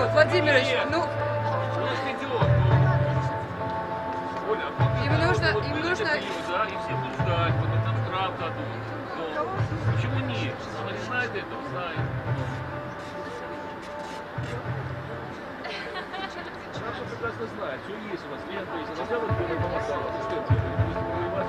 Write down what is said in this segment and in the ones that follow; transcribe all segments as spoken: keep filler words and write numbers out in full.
идет, Владимирович, ну... Им нужно, им нужно... Да, и все будут ждать, потом там штраф дадут. Но почему нет? Она не знает этого, знает. Наша прекрасно знает, все есть у нас, лента есть, она взяла, где-то помогала. Ну что это, пусть воевать.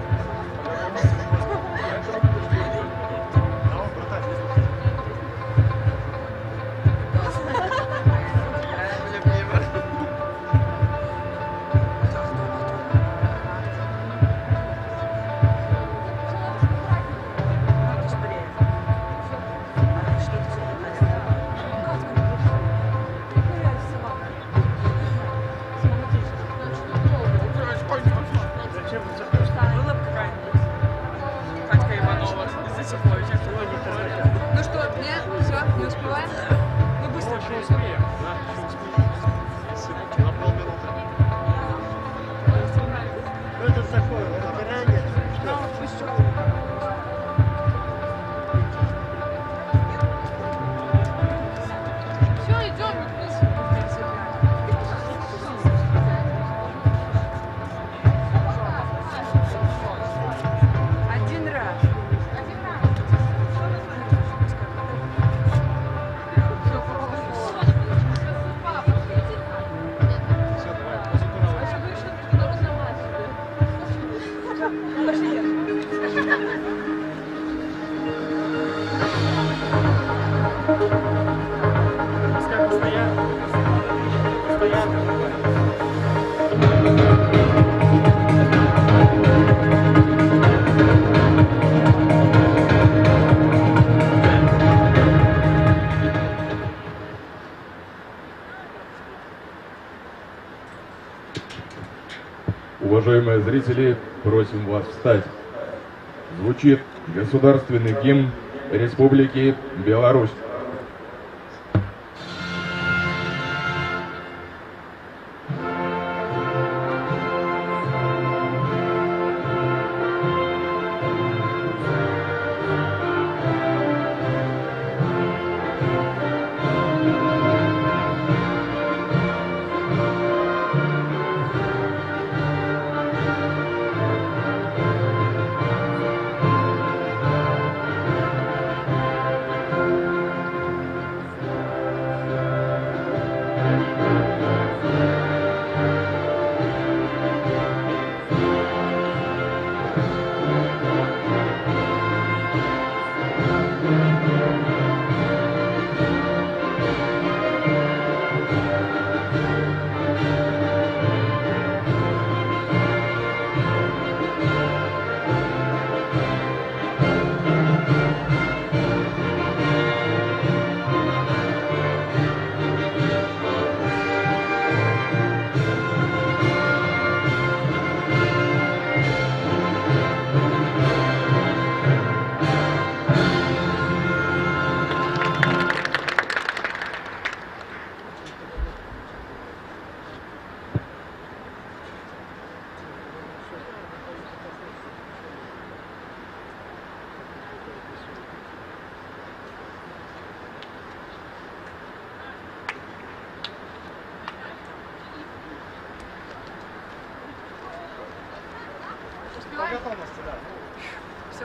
Ну что, нет, все, не успеваем? Мы быстро успеем. Это такое, разбирание. Все, идем. Один раз. Уважаемые зрители, просим вас встать. Звучит государственный гимн Республики Беларусь. Готовности, да. Все.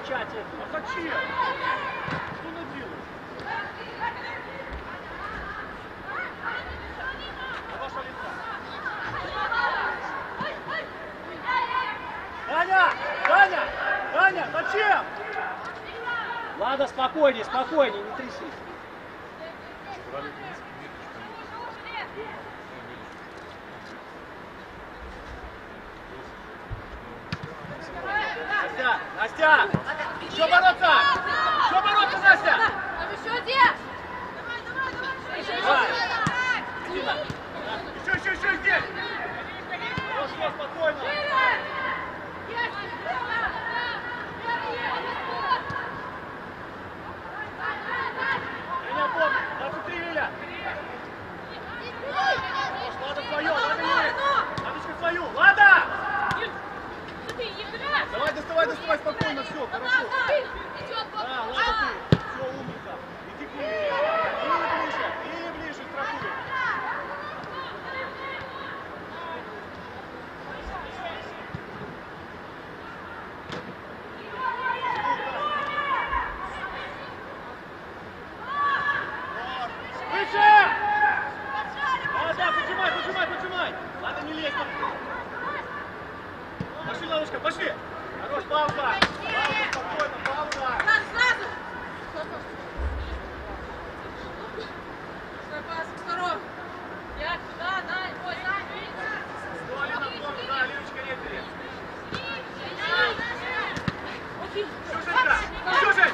кричать это? А зачем? Что она делает? А ваша лица? Даня! Даня! Даня, зачем? Ладно, спокойнее, спокойнее, не трясись. Настя! Настя! Еще бороться! Еще бороться, Настя! Еще один! Давай! Еще, еще, еще здесь! Хорошо, спокойно! Меня помнит! двадцать три, Лиля! Ладно, свою! Ладно, Лиля! Ладочка, свою! Ладно! Давай, доставай, доставай, спокойно, все, хорошо. Да, ладно ты, все, умница. Иди к ней. Или ближе, или ближе, страхуй. Выше! Да, да, поджимай, поджимай, поджимай. Ладно, не лезь. Пошли, Лавушка, пошли! Хорош, пауза! Пауза, спокойно, пауза! Сразу! Свой пас, второй! Я туда, дай, ой, дай! Сто, Алина, помню, да, Алиночка, рефери! Еще, Женька! Еще, Жень!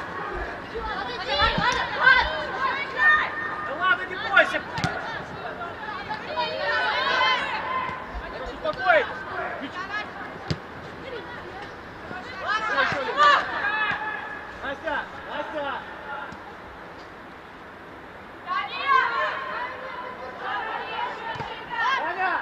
Да ладно, не бойся! Хорошо, успокойтесь! Настя! Настя! Таня!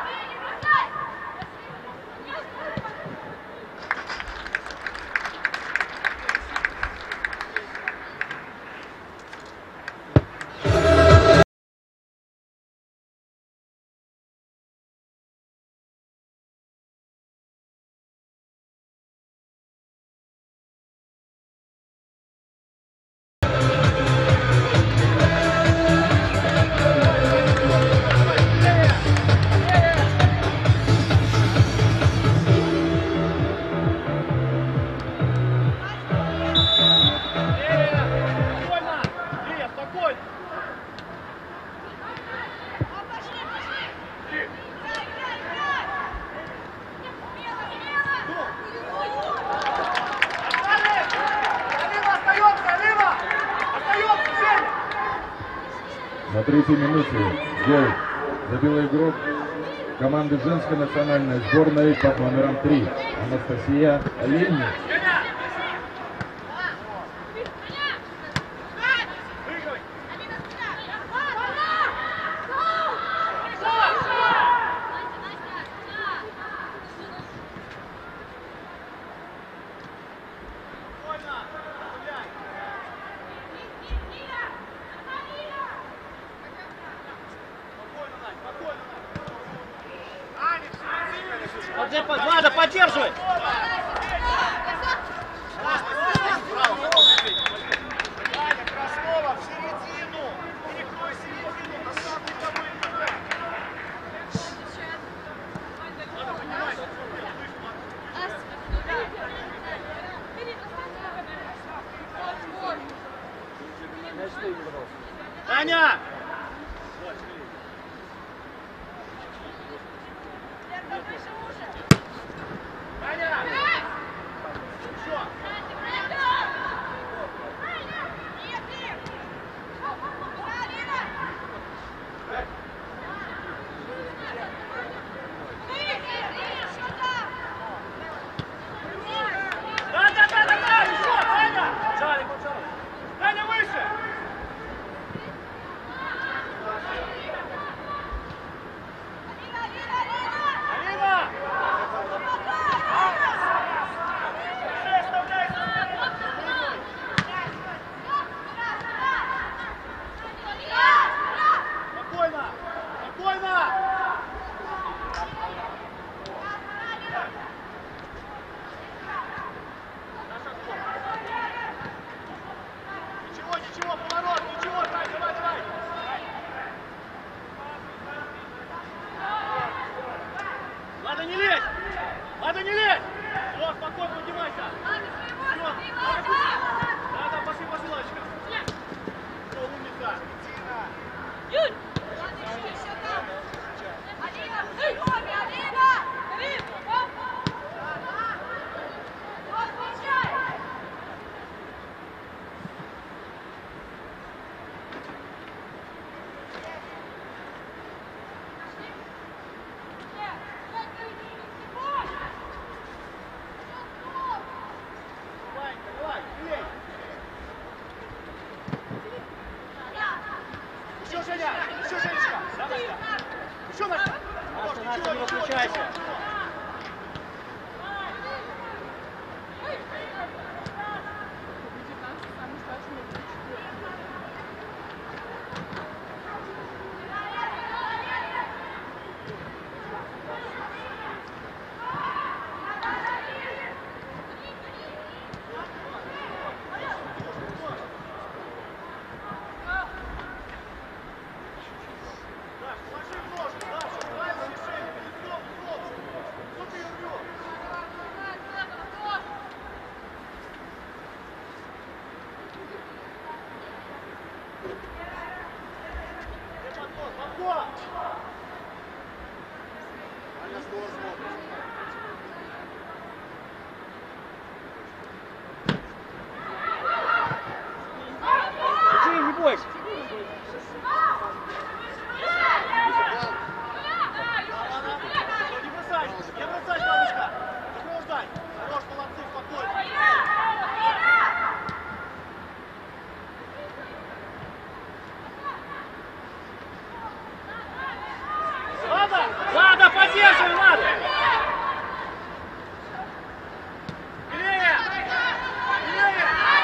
На третьей минуте гол забил игрок команды женской национальной сборной под номером три Анастасия Ленина. Влада, поддерживай! Ваня, Краснова, в середину! Перекрой середину, на самый тобой играй! Ладно, поднимай! Таня! Таня! Еще! Надо не лезь! Вот, спокойно, поднимайся! Все, надо... Да, да, пошли, пошли, Лачка! Все, умница! Юль! Давай, бей! Еще, Женя! Еще, Женечка! Да, Настя! Еще, Настя! Настя, Настя, не выключайся! Иди, не бойся! Не бросай! Не бросай, Павлушка! Сопровождай! Хорош, молодцы, спокойно! Ладно! Ладно, поддерживай, ладно! Левее! Левее!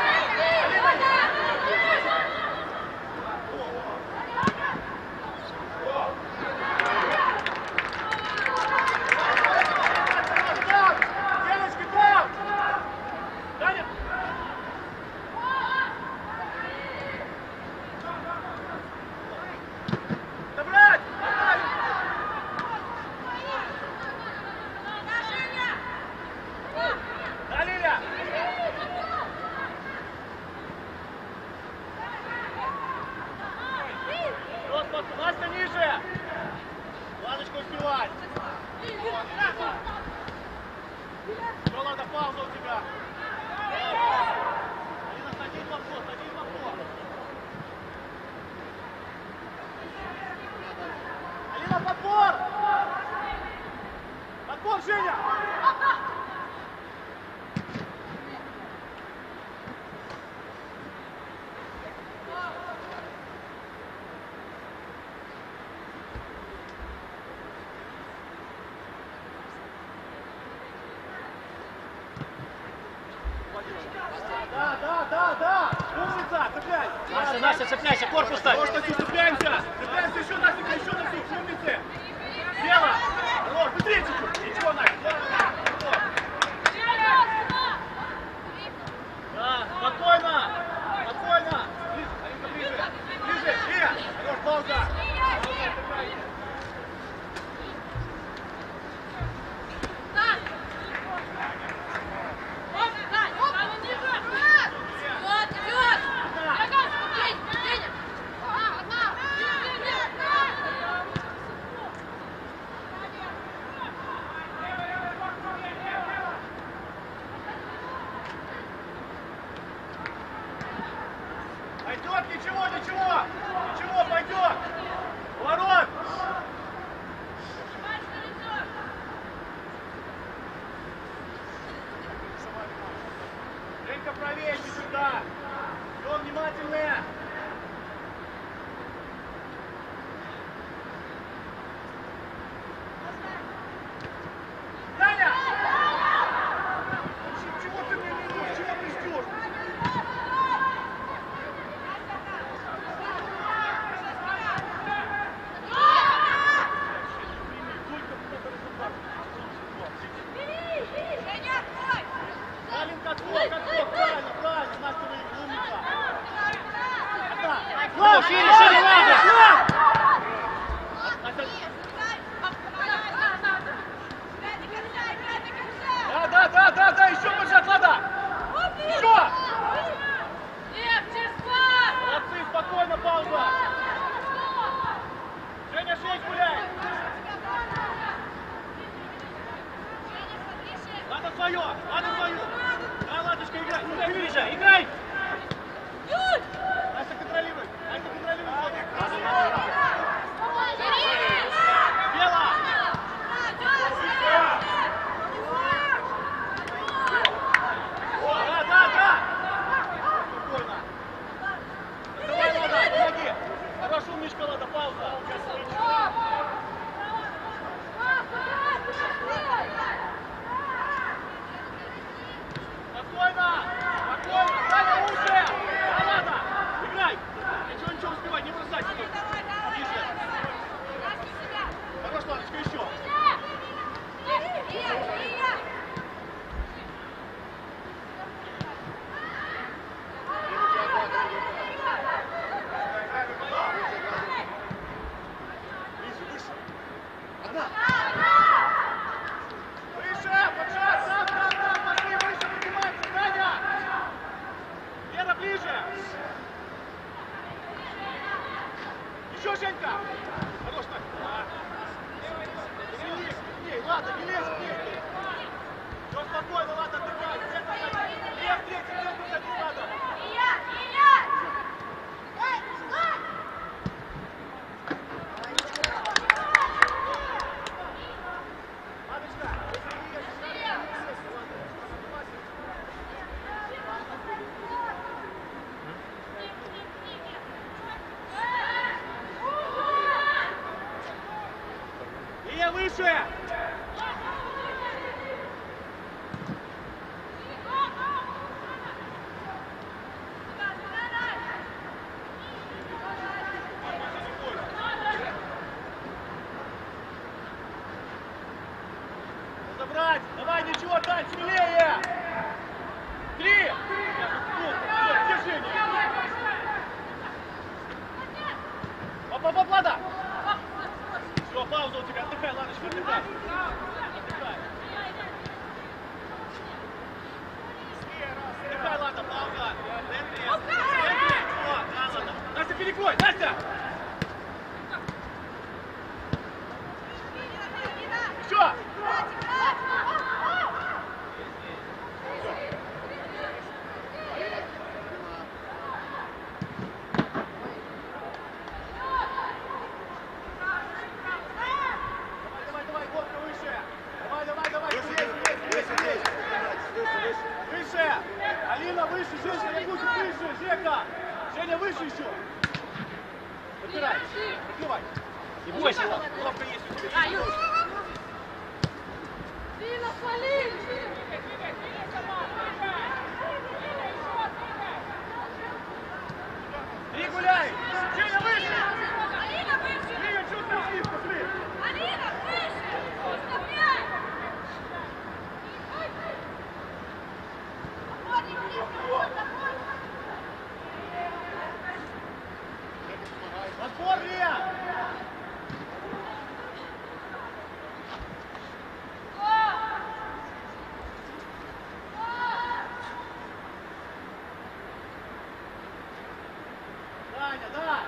Девочки, там! Даня! Добрать! Да, Лиля! Вот, вот, Настя ниже! Ладочку успевай! Все, ладно, пауза у тебя! Алина, садись в обход, садись в обход! Алина, подбор! Подбор, Женя! Да, да, да, да! Умница! Цепляй! Настя, Настя, цепляйся, корпус ставь! Может, Настя, цепляемся! Цепляемся еще, Настя, еще, Настя, умницы! Дело! Хорош, быстрее чуть-чуть! Ничего, Настя! Да, спокойно! Спокойно! Ближе, Алинка, ближе! Ближе! Лия! Хорош, пауза! Пойдет, ничего, ничего! Ничего, пойдет! Ворот! Женька, правее чуть-чуть, да! Все, внимательные! Таня! Чего ты мне не идешь? Чего ты ждешь? Маленько, отвод, отвод, правильно, правильно, Настя, умница. свое! Лада свою! Да, Ладочка, играй! Играй ближе, играй! Настя контролирует! Настя контролирует! Бела! Да, да, да! Спокойно! Давай, Лада, помоги! Хорош, умничка, Лада, пауза! Спокойно! Спокойно! Саня, лучше! Да, Лада! Играй! Ничего, ничего, успевай, не бросай! Ближе! Хорош, Ладочка, еще! Выше! Поджать! Так, так, так! Пошли выше! Поднимайся! Даня! Лена, ближе! Еще, Женька! Хорош, так! Не лезь к ней! Ладно, не лезь к ней! Все спокойно, ладно, отдыхай! Лев, третий, лев, выходить надо! Ладочка! Илья, выше! Забрать! Давай, ничего, Тань, смелее! Три! Ну, держи! Оп-оп-оп, Лада! Все, пауза у тебя, отдыхай, Ладочка, отдыхай! Отдыхай! Отдыхай, Лада, пауза! Центре! Центре! О, да, Лада! Настя, перекрой! Настя! Еще! Давай, давай, Горка, выше! Давай, давай, давай! Выше, выше, выше! Выше! Алина, выше! Женя, Якусик, выше! Жека! Женя, выше еще! Подбирай! Прикрывай! Не бойся, Ладно, ловко есть у тебя! А, Юр! Дина, свали! Три гуляй! Женя, выше! Алина, выше! Лига, что ты слив, пошли! Алина, выше! Вставляй! Опорник, близко! Отбор, Лия! Даня, да!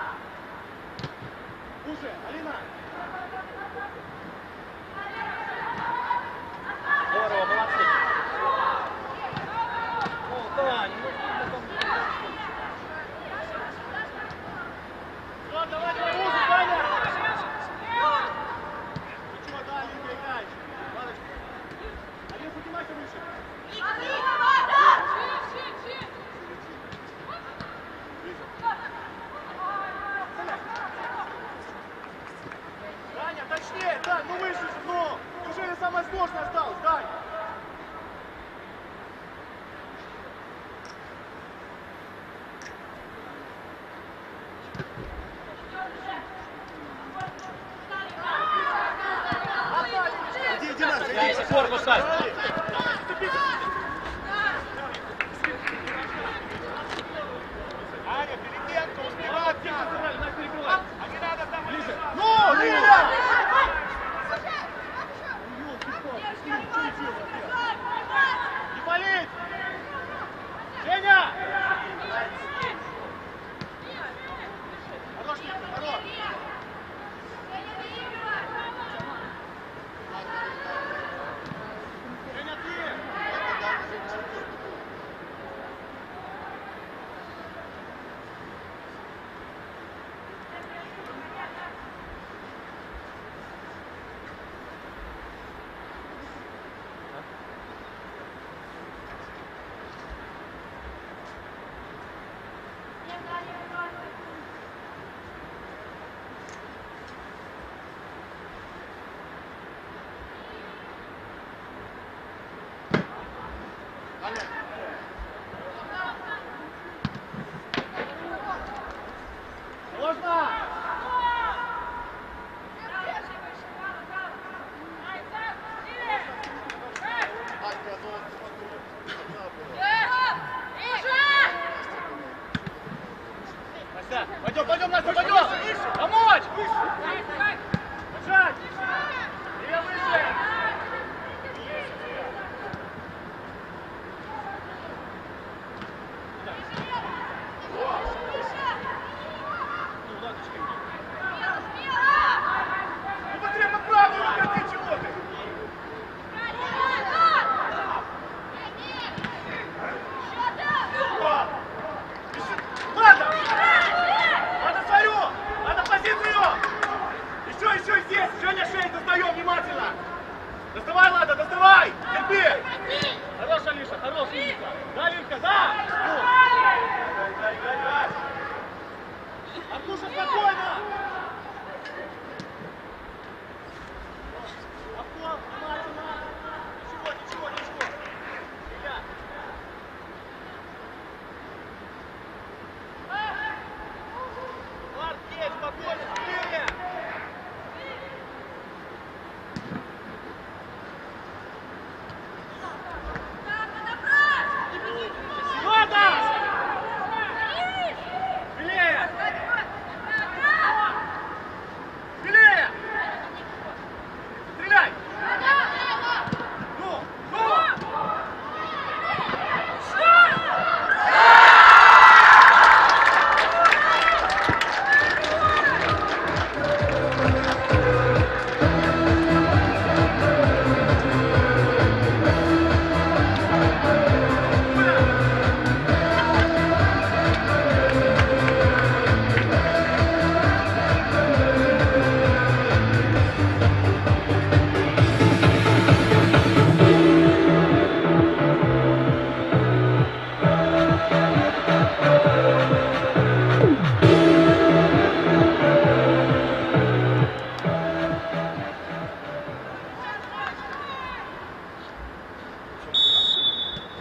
Уже, Алина! Здорово, молодцы. О, Тань, ну ты там... Все, давай, давай, уже, Даня! Ничего, да, Алина, играй! Ладочка! Алина, поднимайся выше! Даня, точнее, Дань, ну выше же, ну! Неужели самое сложное осталось, Дань? Иди, иди, Настя, Да, если корпус ставь. Аня, перекидка, успевай, а не надо там ближе. Ну, Лиля! Не болеть! Женя! Хорош, Лика, хорош!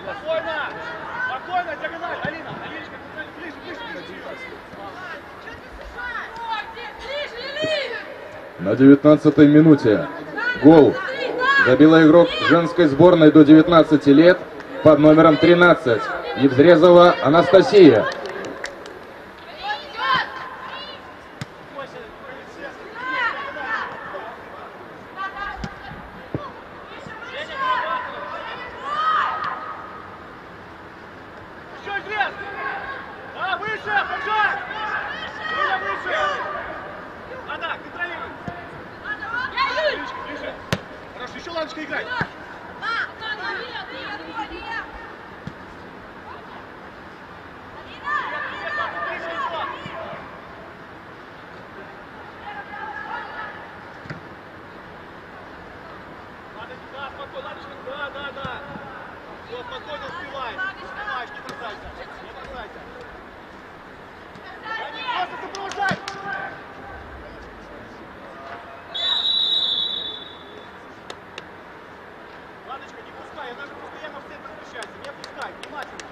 Спокойно! Спокойно, диагональ! Алина! Алиночка, ближе, ближе, ближе! На девятнадцатой минуте гол забила игрок женской сборной до девятнадцати лет под номером тринадцать Евзрезова Анастасия. Еще здесь! Да, выше! Поджать! Алина, выше! Да, да, контролируй! Алиночка, ближе! Хорошо, еще Ланочка играй! Да, спокойно, Ланочка, да, да, да! Все, спокойно, успевай! Успеваешь, не бросайся! Не бросайся! Просто сопровождай! Ладочка, не пускай, я даже постоянно в центр смещайся. Не пускай, внимательно.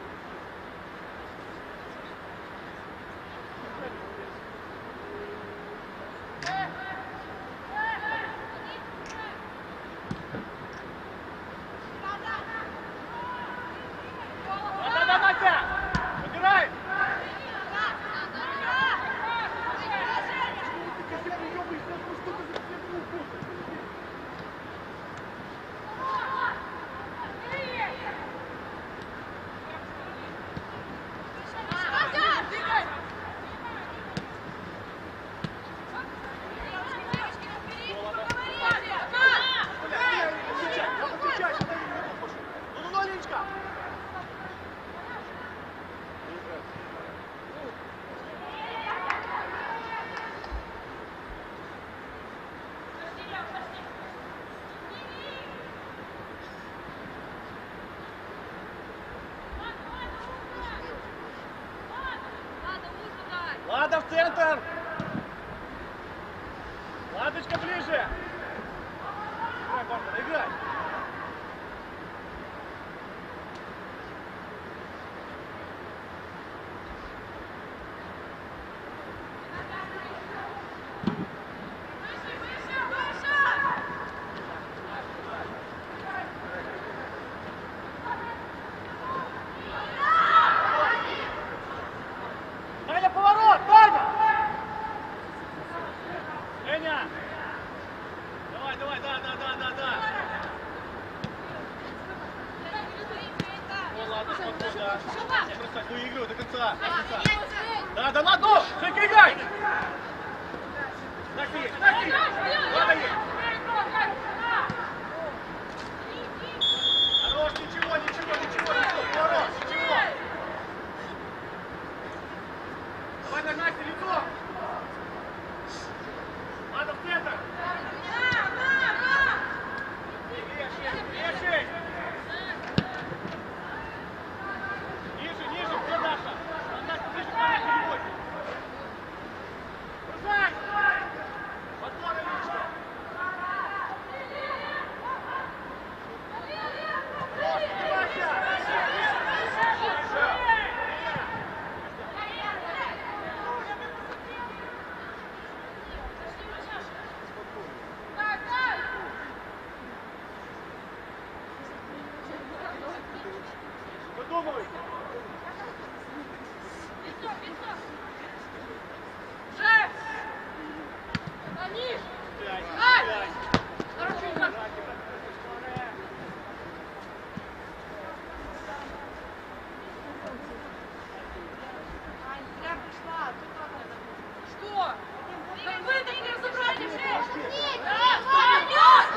Да-да-да, Настя! Убирай! Ну-ну-ну, Алиночка! Лада в центр! Ладочка ближе! Играй, Барбара, играй! Таня, поворот! Таня! Женя! Давай, давай, да, да, да, да, да! Ну ладно, спокойно. Не бросай свою игру до конца. До конца. Да, да, ладно! Женька, играй! Так и есть, так и есть! Ладно есть! Хорош, ничего, ничего, ничего, ничего, поворот, ничего! Давай на Насте лицо! Ладно, в центр! Леший, леший! Ниже, ниже, где Даша? Настя, ближе к Насте, не бойся! Бросай! Подбор, Алиночка! Выдумывай! Пять, пять! Что? Так вы так не разобрали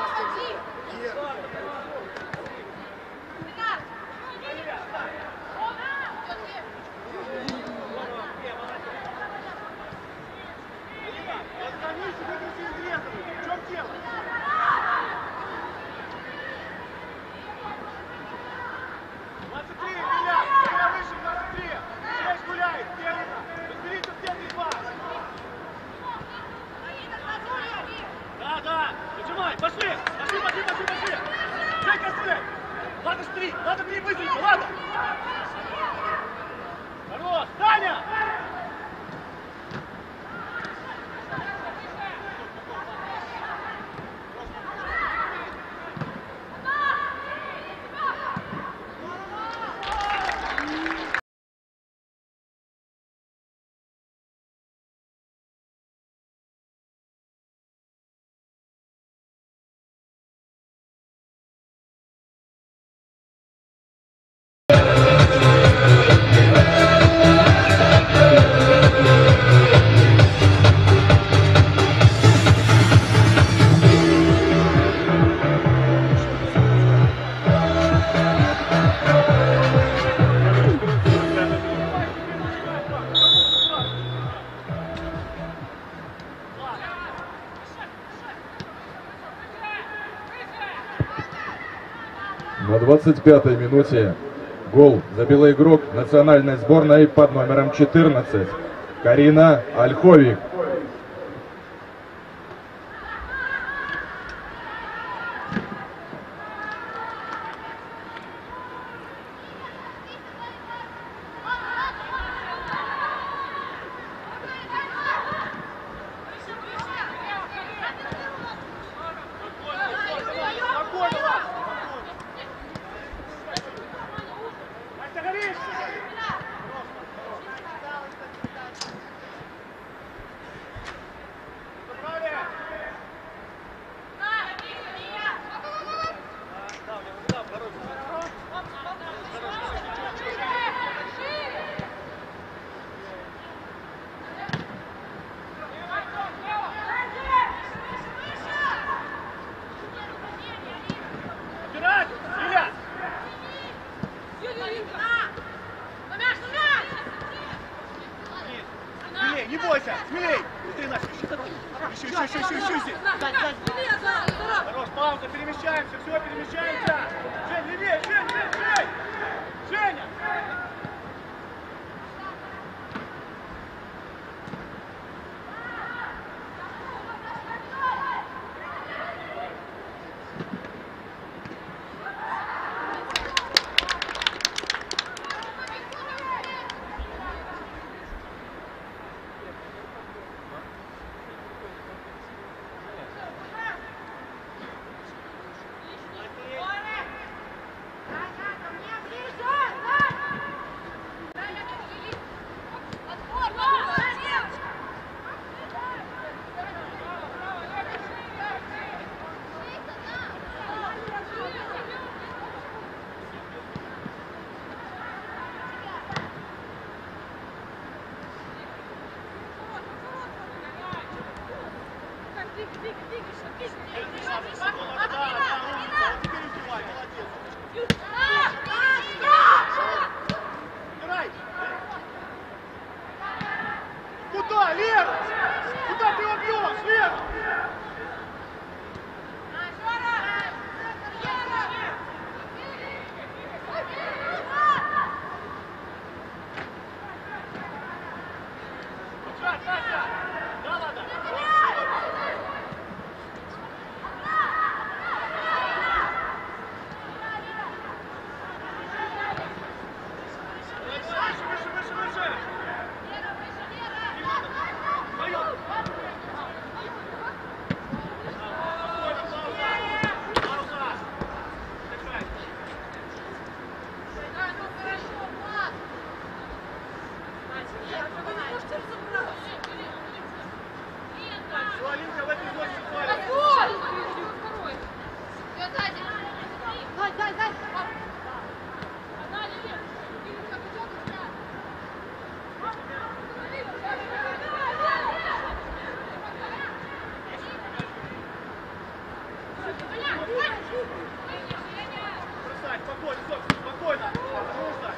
все! Ладно, ж три! Ладно, три, быстренько, ладно! Хорош! Таня! На двадцать пятой минуте гол забила игрок национальной сборной под номером четырнадцать Карина Ольховик. Не бойся, смелей! Ты наш, еще, еще, еще, еще, еще, еще. Хорош, пауза, перемещаемся, все, перемещаемся. Жень, левее, Жень, Жень, Жень! Женя! Куда, Лера? Куда ты его бьешь, Лера? Спокойно, спокойно, нужно.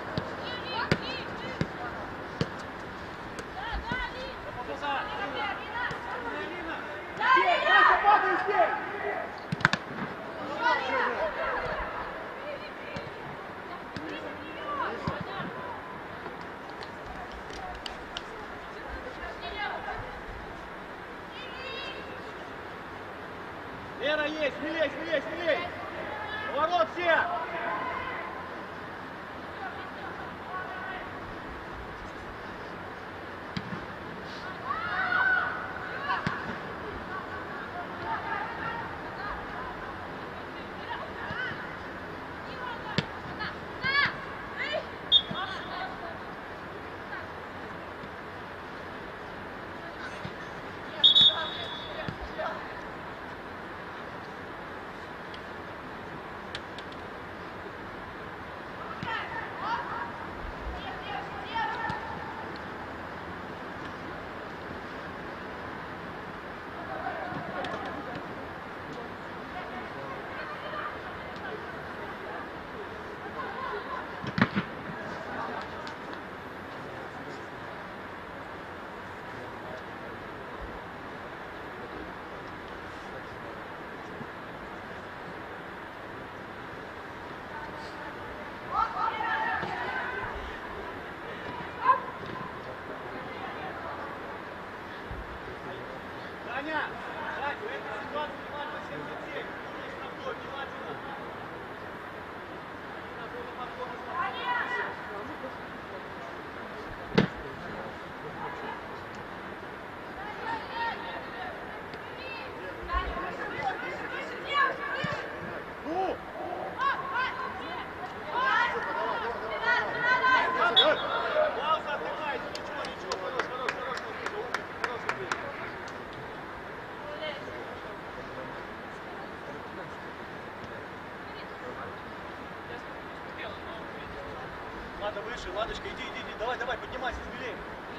Лера есть, смелей, смелей, смелей! Поворот все! выше, Ладочка, иди, иди, иди, давай, давай, поднимайся, смелее.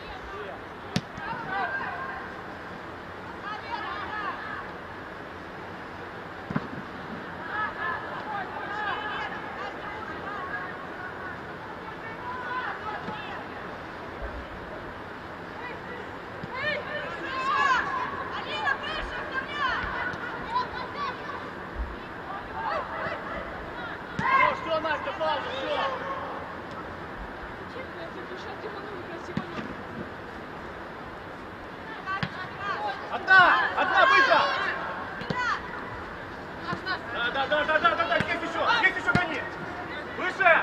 Одна! Одна, быстро! Да, да, да, да, да, да, да, есть еще, есть еще гони! Выше!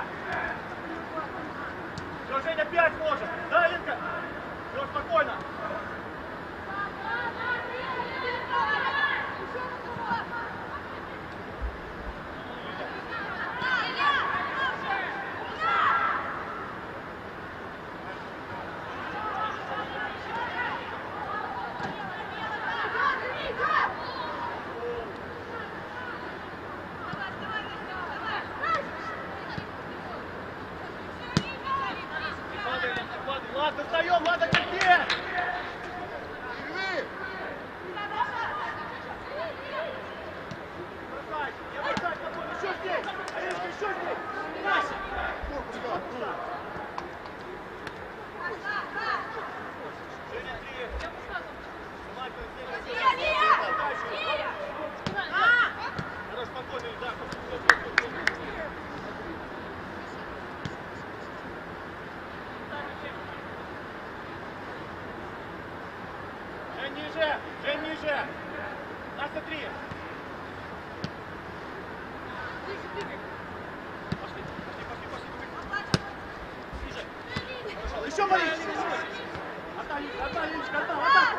Все, Женя, пять может! Да, Инка? Все, спокойно! Ладно, достаем, ладно, терпи! Бросай, не бросай, спокойно, еще здесь! Аришка, еще здесь! Вася! Женя, три! Хорош, спокойно, да, Жень, ниже! Жень, ниже! Настя, три! Пошли, пошли, пошли, пошли! Ниже! Хорошо, еще маленько! Одна, Линочка, одна, Линочка, одна, одна!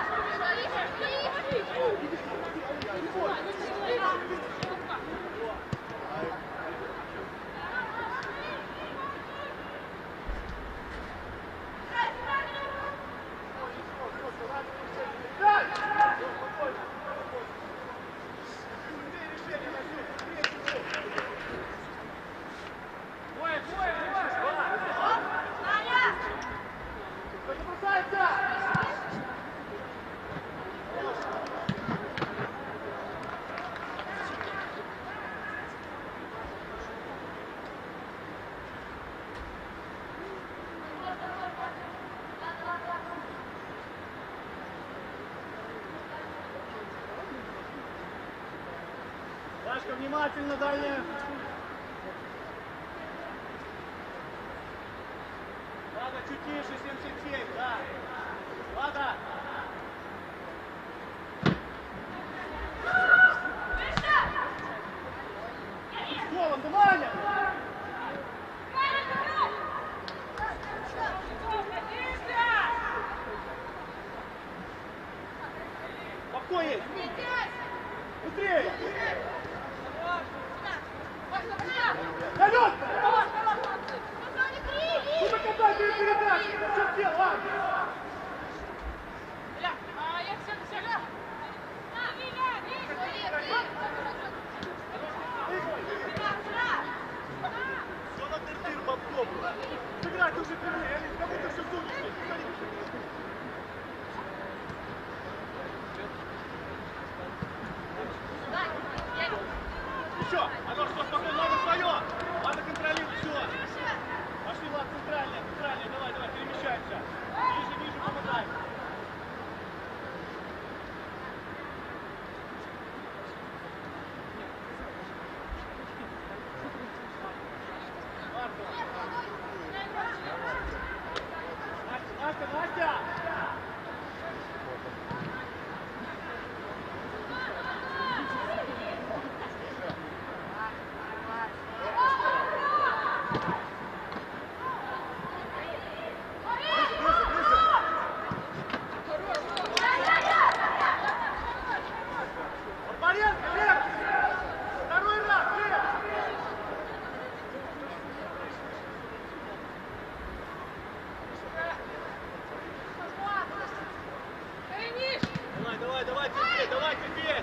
Сашка, внимательно, дальняя. Лада, чуть тише, семьдесят семь, да. Лада. Голом, да, Ваня! Попко есть! Быстрее! Вперед! Ну так отдай передачу! Что сделал, ладно? Все на тыр-тыр попробуй. Сыграть уже первый, Алис, кому ты все сунешь? Еще! Оно что, спокойно, ладно, свое! Ладно, контролируй, все! Пошли, ладно, центральная, центральная, давай, давай, перемещаемся! Ниже, ниже, помогай! Настя, Настя, Настя! Давай, давай, теперь, давай, теперь!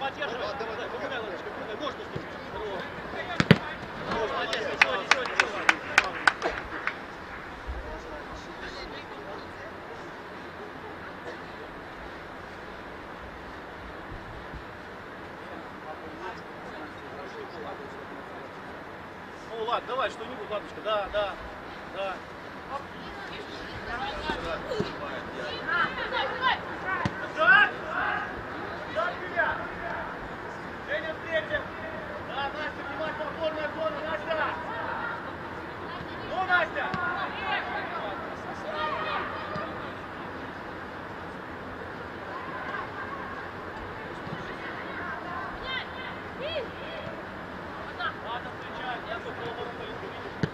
поддерживай. Давай, помогай, Ладочка, помогай. Можно с ним. Хорош, молодец, ничего, ничего, ничего. Ну, ладно, давай, что-нибудь, Ладочка, да, да, да. Так! Так, меня! Женя встретим! Да, Настя, внимательно, опорная зона, Настя! Ну, Настя! Ладно, встречай, я тут полобору полету, видишь?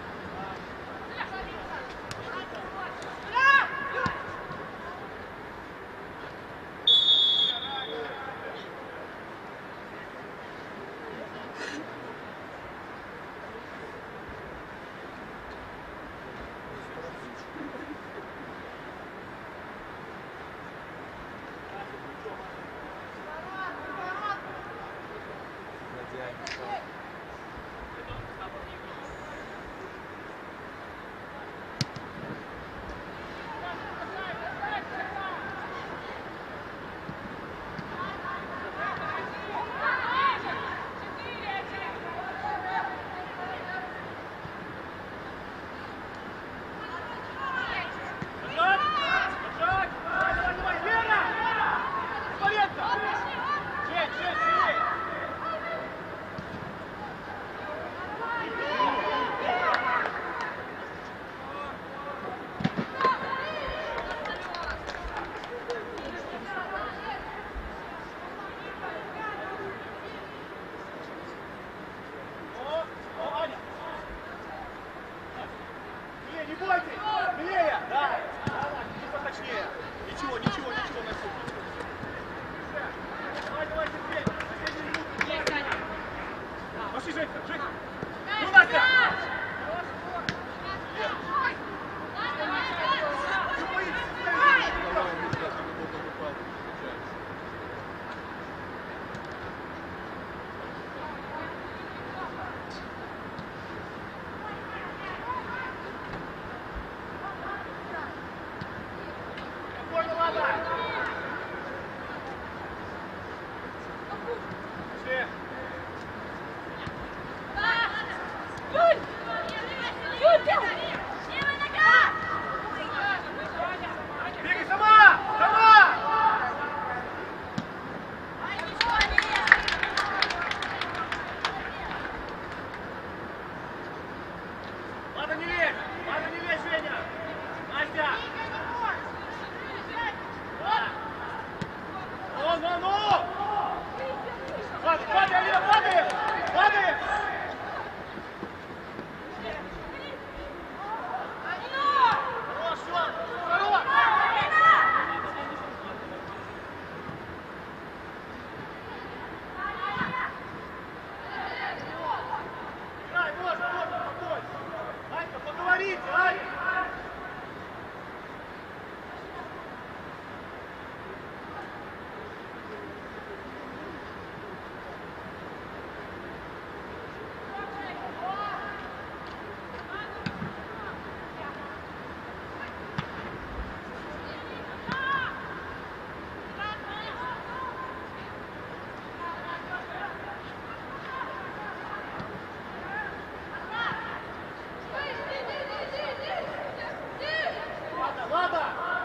Не бойтесь! Смелее! Да! Чуть поточнее! Ничего, ничего, ничего, Настя! Давай, давай, терпеть! Последние минуты! Пошли, Женька! Женька! Ну, Настя! Бегай сама! Сама! Ладно, не лезь! Ладно, не лезь, Женя! Настя! Да! Ну, ну, ну! Падай, падай, Алина, падай! Падай! Хорошо! Здорово! Играй, можно, можно, спокойно! Анька, поговорите, Аня! Ладно, ладно!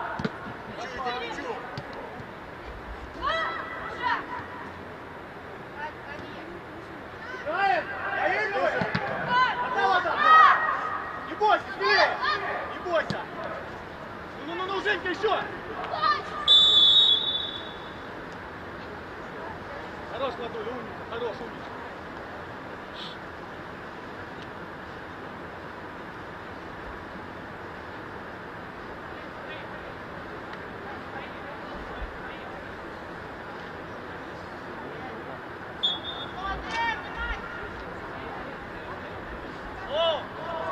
Играем! Доигрывай! Одна вода! Не бойся, смелее! Не бойся! Ну-ну-ну, Женька, еще! Хорош, Ладуля, умница, хорош, умница. О!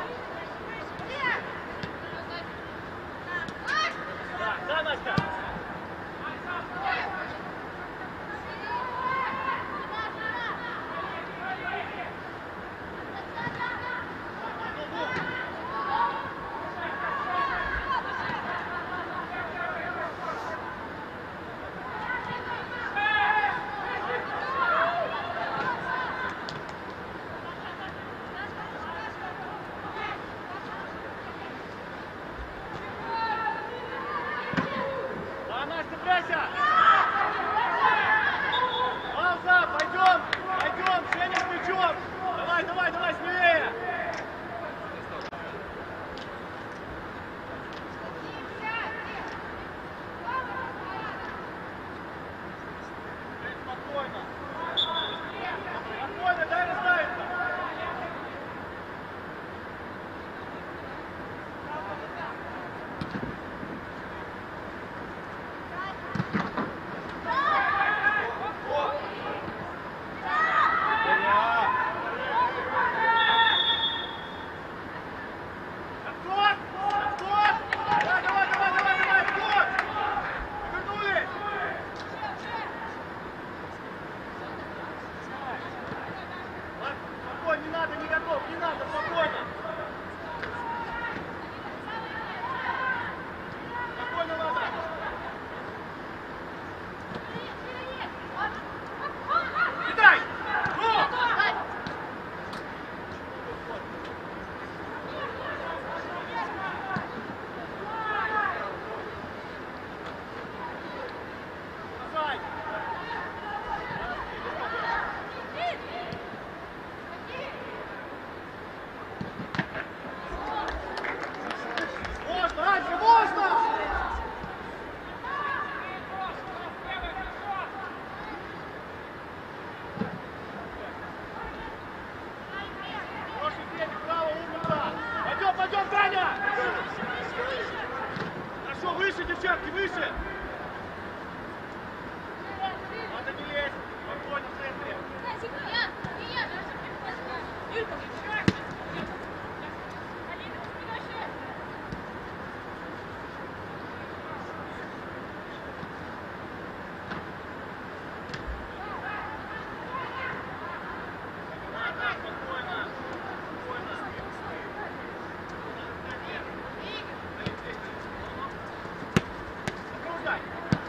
Да, да, Настя! выше! Надо не лезть! Спокойно, в центре! Окружай!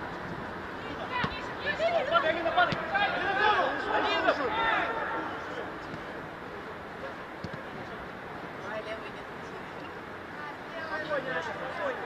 Падай, Алина, падай! Алина, в зону! Алина! Спокойнее, Аша, спокойнее!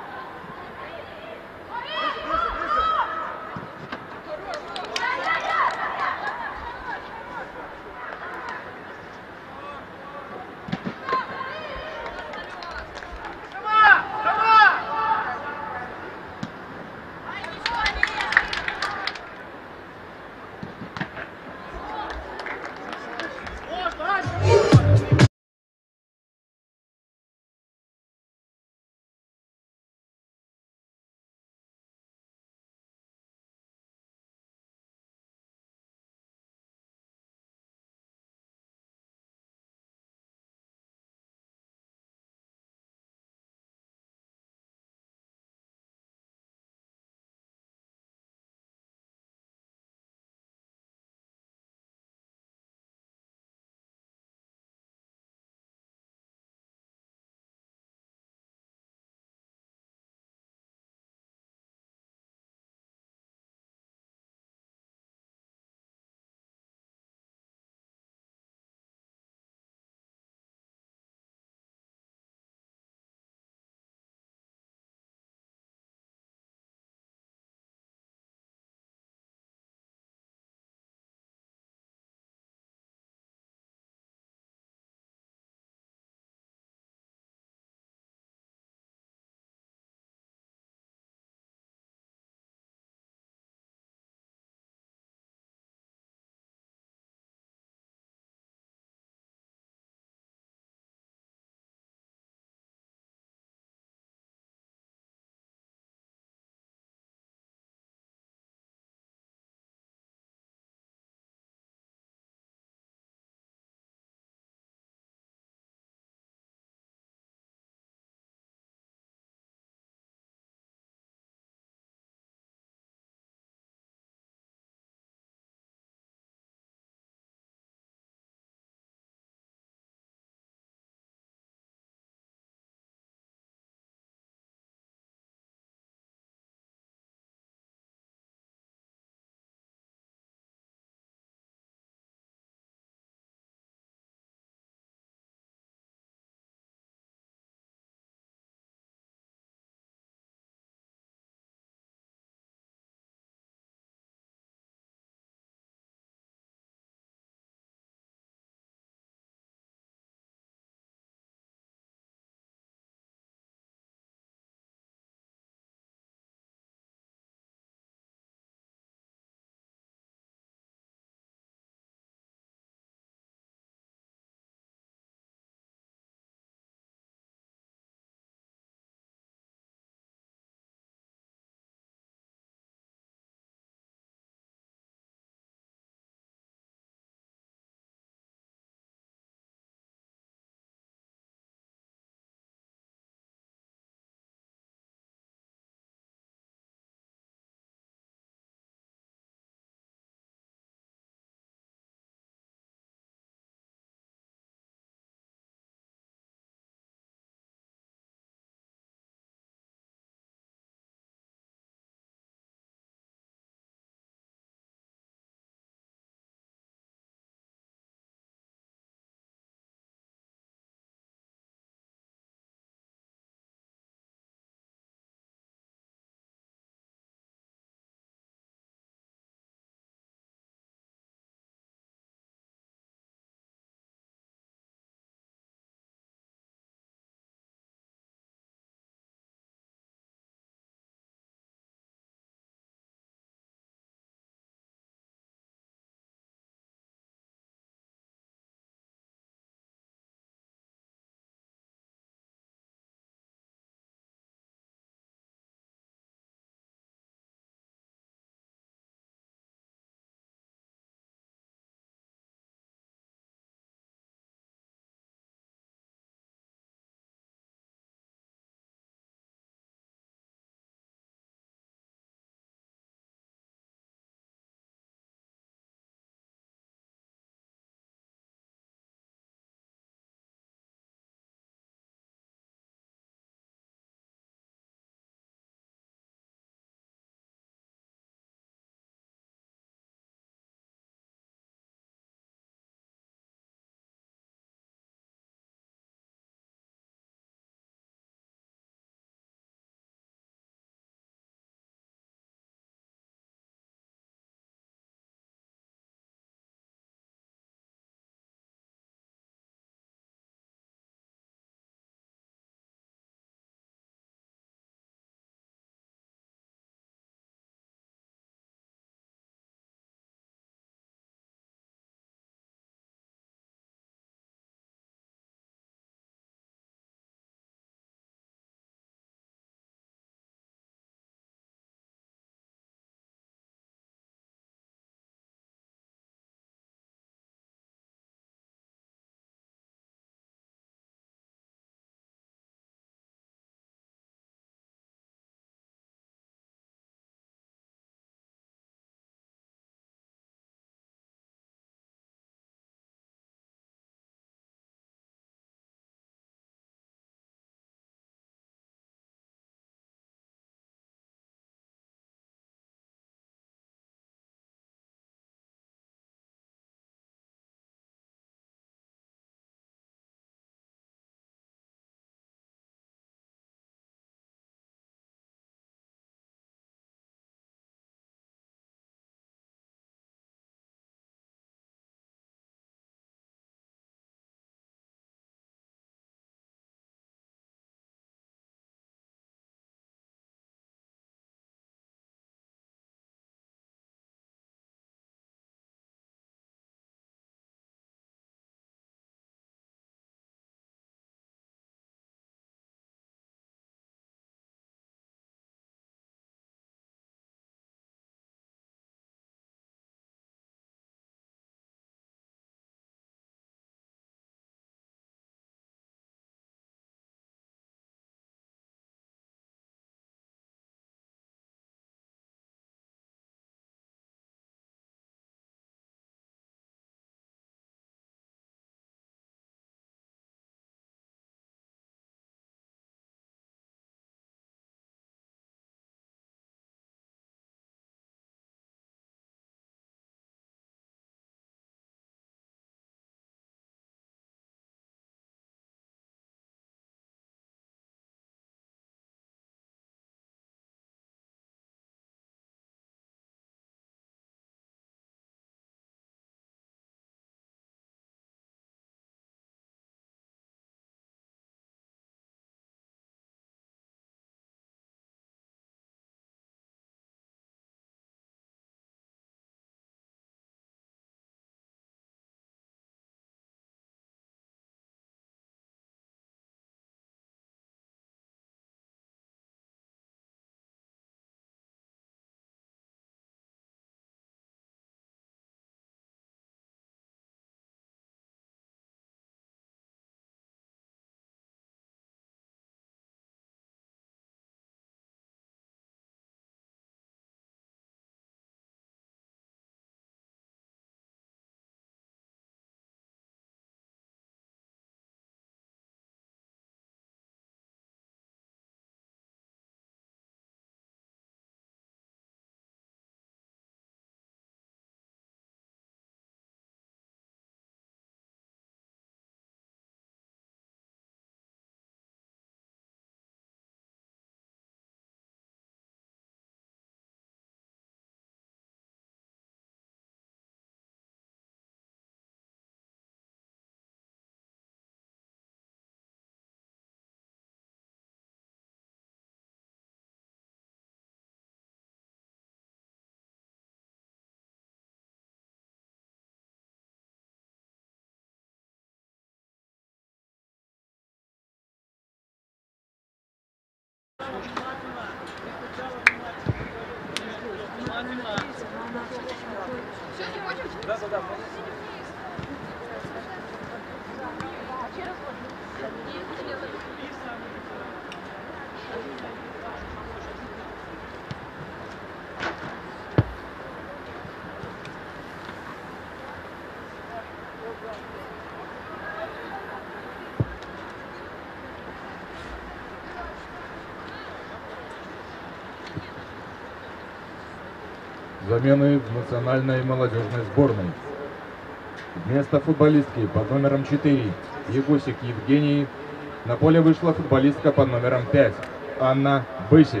Замены в национальной молодежной сборной. Вместо футболистки под номером четыре Егусик Евгений на поле вышла футболистка под номером пять Анна Бысик.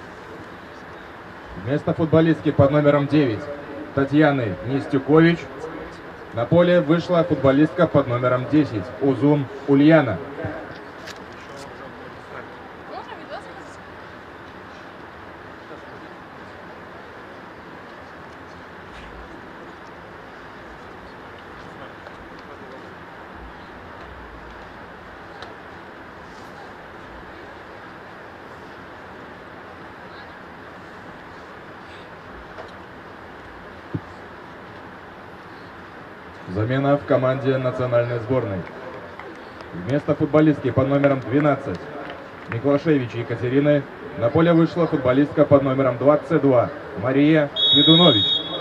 Вместо футболистки под номером девять Татьяны Нестюкович на поле вышла футболистка под номером десять Узун Ульяна. Замена в команде национальной сборной. Вместо футболистки под номером двенадцать Миклашевич Екатерины на поле вышла футболистка под номером двадцать два Мария Сведунович.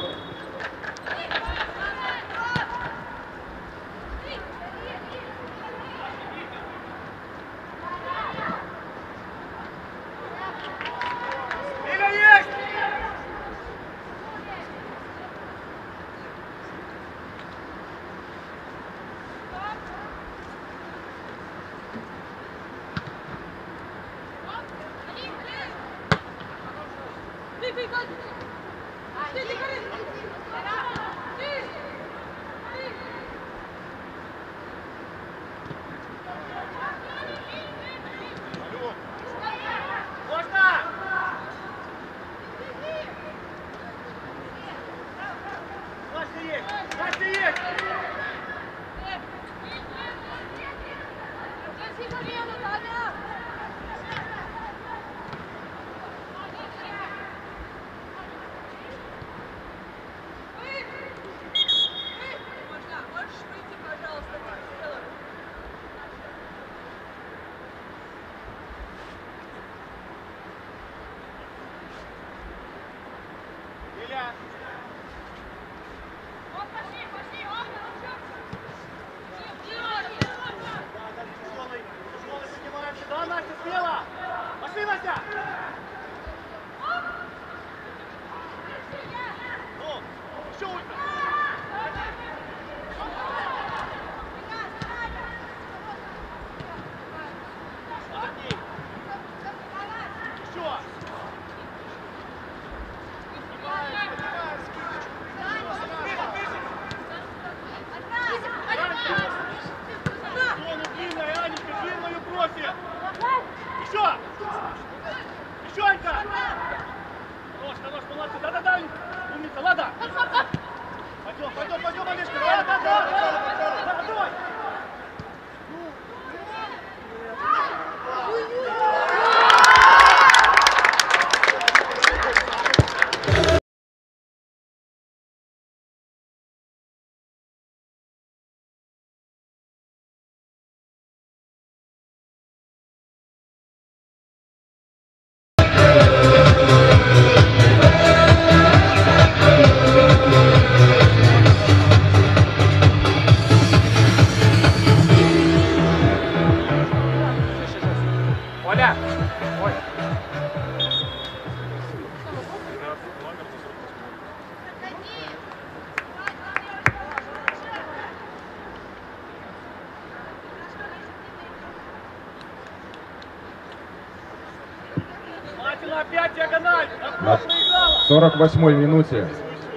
На сорок восьмой минуте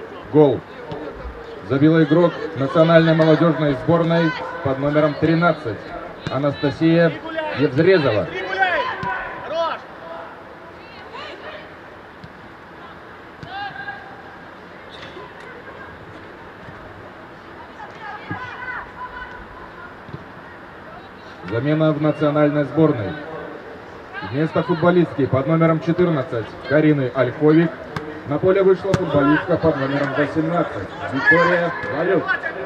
гол забила игрок национальной молодежной сборной под номером тринадцать Анастасия Евзрезова. Замена в национальной сборной. Вместо футболистки под номером четырнадцать Карины Ольховик на поле вышла футболистка под номером восемнадцать Виктория Валюк.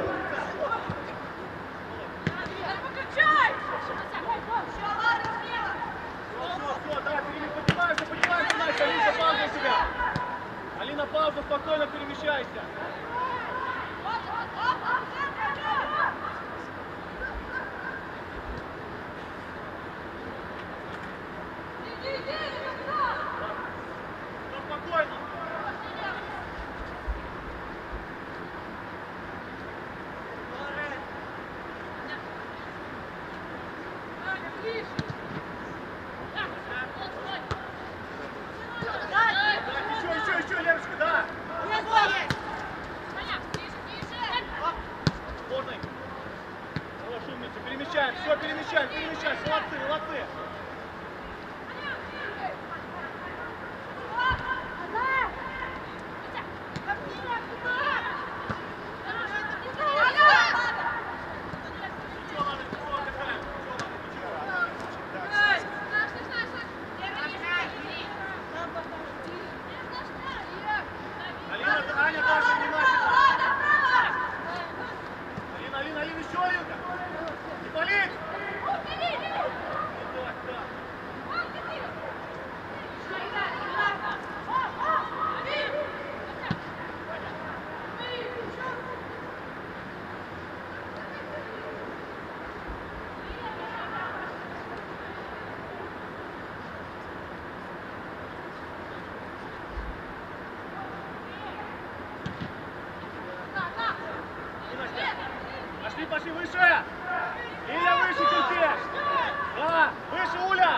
Алина, пауза, спокойно перемещайся. Все спокойно. Еще, еще, еще, Левочка, да. Сборной. Хорош, умница. Перемещаем, все, перемещаем, перемещаем. Молодцы, молодцы. Алина, Аня, Даша, внимательно. Алина, Алина, Алина, еще Алинка. Ипполит. Так, так. Пошли, пошли, выше! Илья, выше чуть-чуть! Да, выше, Уля!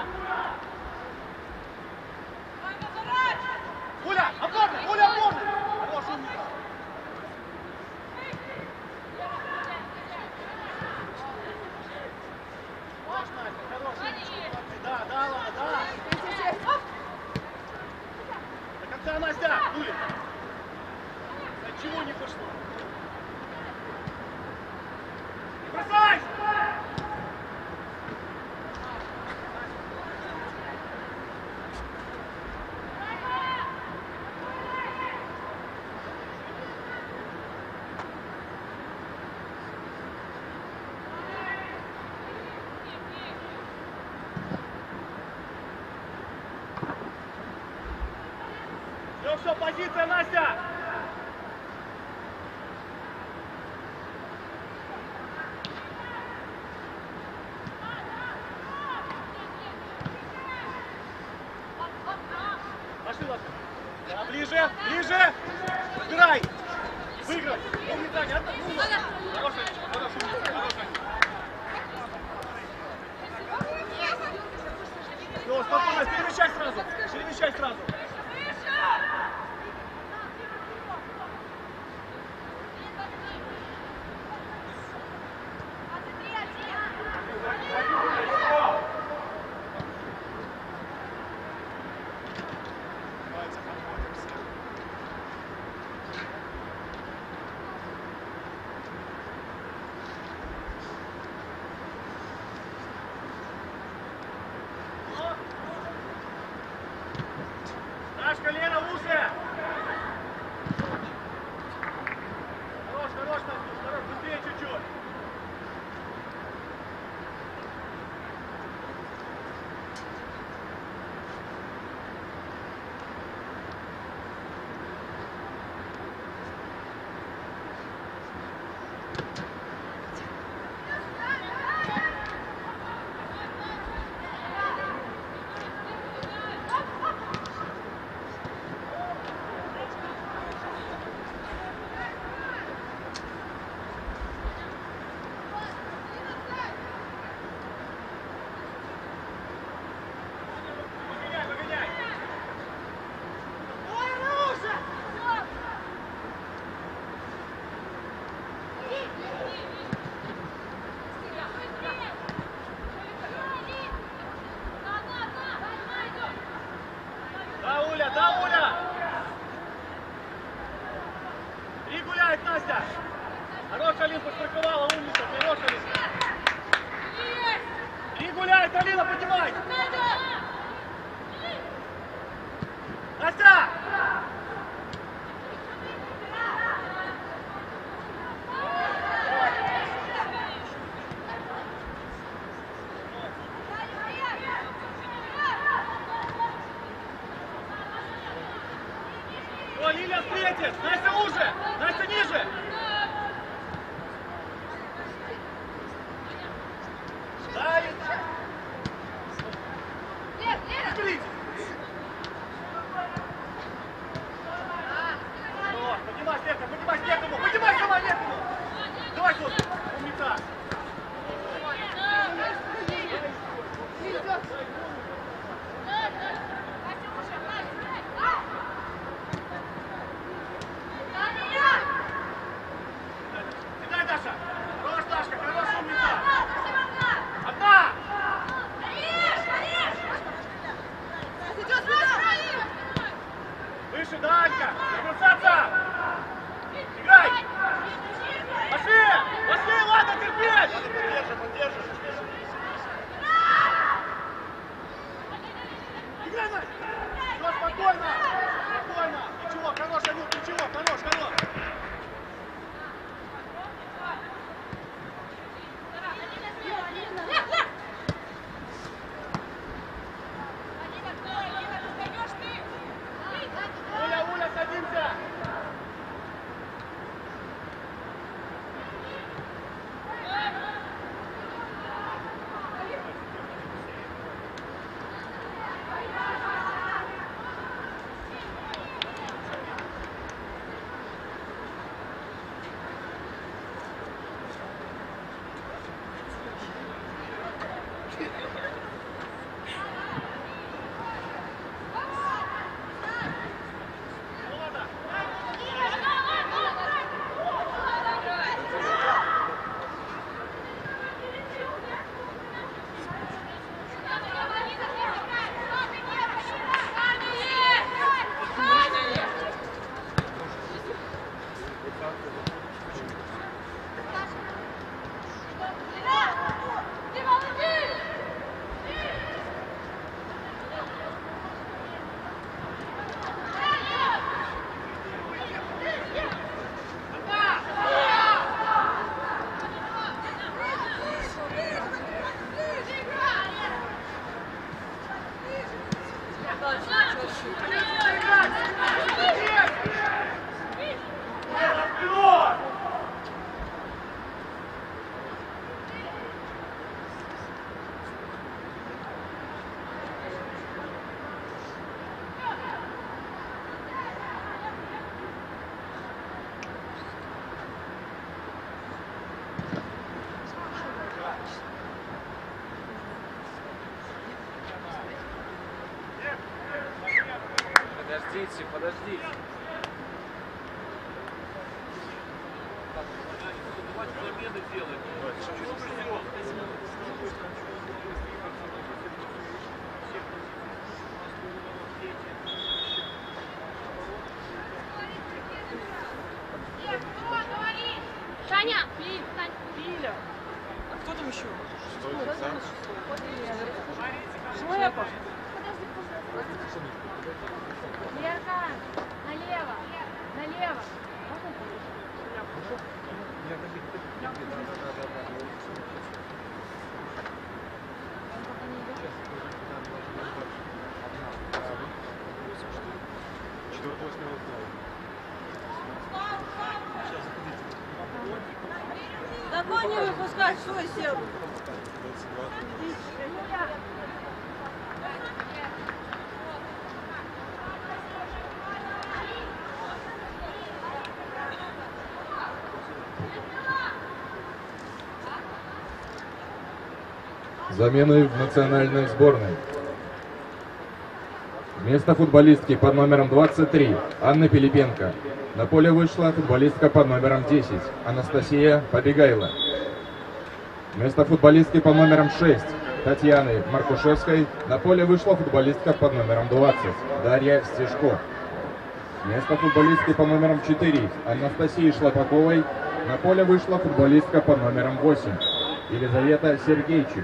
Уля, опорный, Уля, опорный! Хорош, умница! Хорош, Настя, хорош, умница! Да, да, ладно, да! До конца, Настя! Дули! Отчего не пошло? Бросай! Все, все, позиция, Настя! Пошли, Ласка. Да, ближе, ближе. Убирай. Выиграй. Умница, не отдай. Хорошая, хорошая, хорошая. Все, спокойно, перемещай сразу. Перемещай сразу. Наш колено выше! Хорош, хорош, Настюш, хорош, быстрее чуть-чуть! Выгоняй, выгоняй! Да, Уля, да, Уля! Три гуляет, Настя! Хорош, Алин, подстраховала, умница, хорош, Алин! Три гуляет, Алина, поднимай! Илья встретит! Настя уже! Настя ниже! Дай! Смотрите! О, поднимай снегу, поднимай снегу, поднимай сама снегу! Давай, Коля, умница! Кидай, Даша! Хорош, Дашка, хорош, умница! Одна! Выше, Данька! Не бросаться! Играй! Пошли! Пошли, ладно, терпеть! Поддержи, поддержи! Играй, Надь! Все, спокойно! Спокойно! Ничего, хорош, Анют, ничего, хорош, хорош! Уля, Уля, садимся! Подождите, подождите. Давайте замены делать. Таня! Филя! А кто там еще? Шлепа! Лерка! Налево! Налево! Такой не выпускать свой сел. Замены в национальной сборной. Вместо футболистки под номером двадцать три Анны Пилипенко на поле вышла футболистка под номером десять Анастасия Побегайло. Вместо футболистки под номером шесть Татьяны Маркушевской на поле вышла футболистка под номером двадцать Дарья Стешко. Вместо футболистки под номером четыре Анастасии Шлапаковой на поле вышла футболистка под номером восемь Елизавета Сергейчик.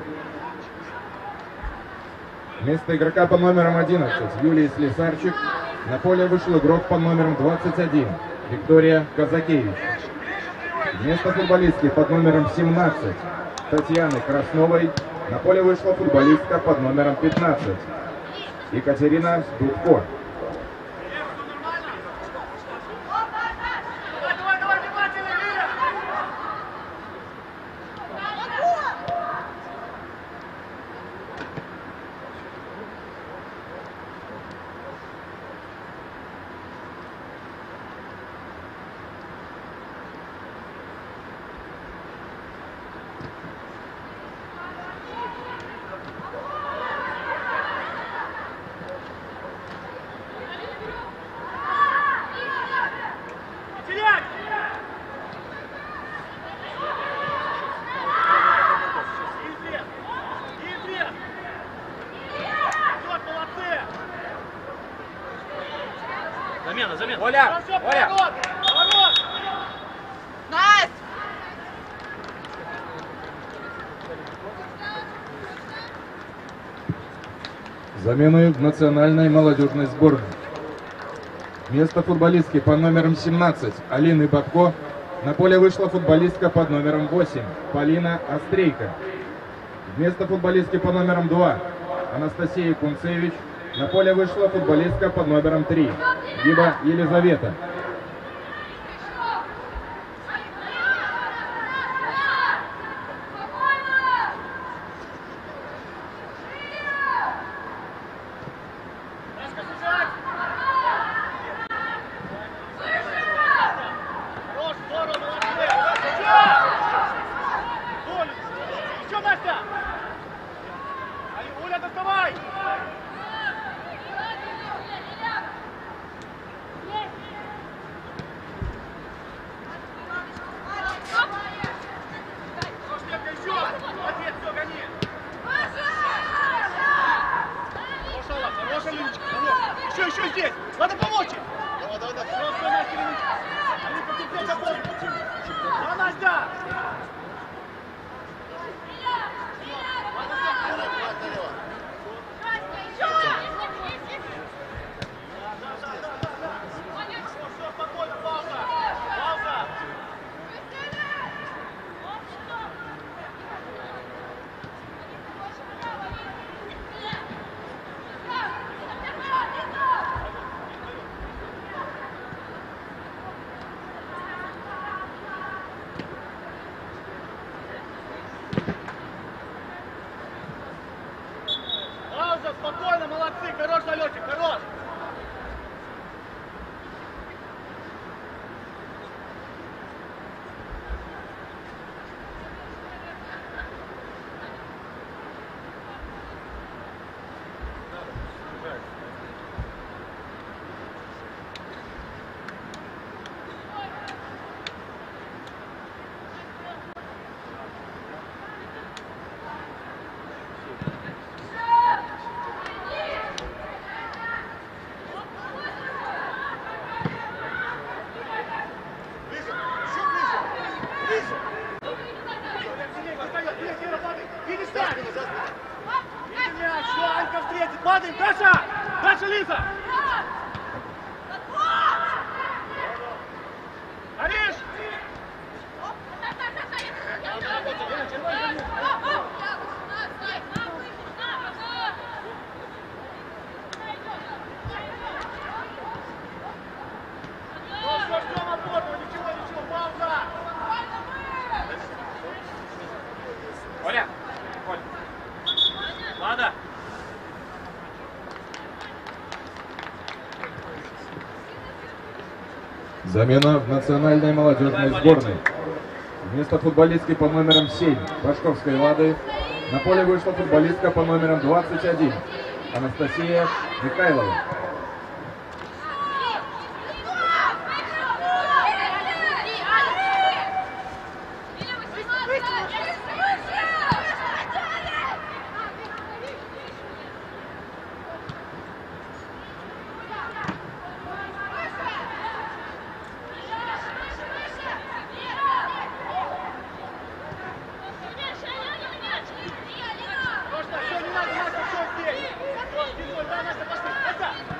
Вместо игрока под номером одиннадцать Юлии Слесарчик на поле вышел игрок под номером двадцать один Виктория Казакевич. Вместо футболистки под номером семнадцать Татьяны Красновой на поле вышла футболистка под номером пятнадцать Екатерина Дудко. Замена, замена. Оля, Хорошо, Оля. поворот! Поворот! Настя! Замены в национальной молодежной сборной. Вместо футболистки под номером семнадцать Алины Бабко на поле вышла футболистка под номером восемь Полина Острейко. Вместо футболистки под номером два Анастасии Кунцевич на поле вышла футболистка под номером три Гиба Елизавета. Сашка, бежать! Хорош, здорово, молодец! Еще! Толик! Еще, Настя! Али, Оля, доставай! Хорош, Детка, еще! Молодец, все, гони! Хорош, Алла, хорош, Алиночка, хорош! Еще, еще здесь! Надо помочь им! Давай, давай, давай! Все, все, Настя, Алиночка! Алинка, теперь запомни! Да, Настя! Все, спокойно, пауза! Пауза! Пауза, спокойно, молодцы, хорош залетик, хорош! Ближе, еще ближе, ближе! Сильнее, достает, ближе, Вера, падай! Видишь, ставь! Видим мяч, все, Анька встретит, падаем, Даша! Даша, Лиза! Ариш! Ну, все, ждем опорного, ничего, ничего, пауза! Оля, Оля. Лада. Замена в национальной молодежной сборной. Вместо футболистки под номером семь Башковской Лады на поле вышла футболистка под номером двадцать один Анастасия Михайлова. Точно, все, не надо, Настя, все здесь! Все, спиной, да, Настя, пошли! Настя!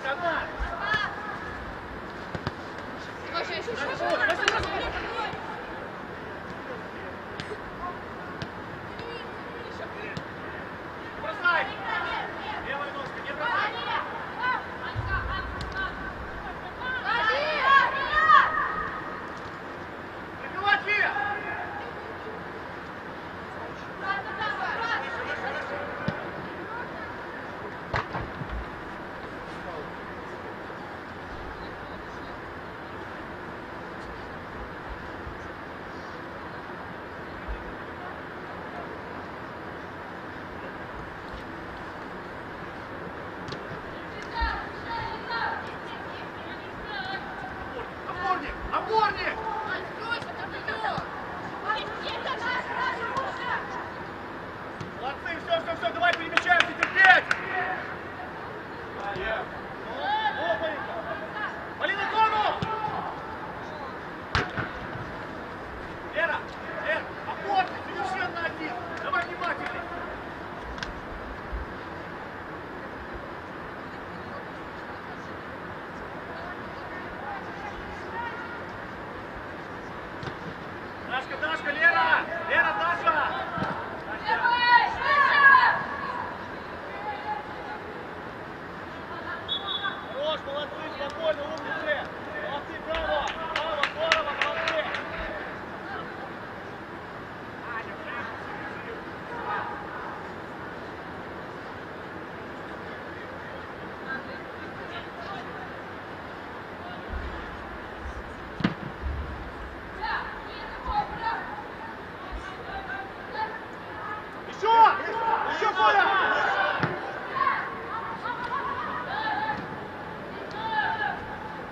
одна. Еще, еще, еще, Ой, еще. возьми, возьми. Не бросай. Левой ножкой, не бросай. Прикрывать вверх. Опорник! Опорник! Молодцы, все, все, все, давай перемещаемся, терпеть! Ну, опорненько! Полина, зону! Лера, Лера, опорник, совершенно один! Давай внимательней! Дашка, Дашка, Лера! Лера, Даша! Хорош, молодцы, спокойно, умницы! Молодцы, браво! Браво, здорово, молодцы! Еще! Еще, Коля!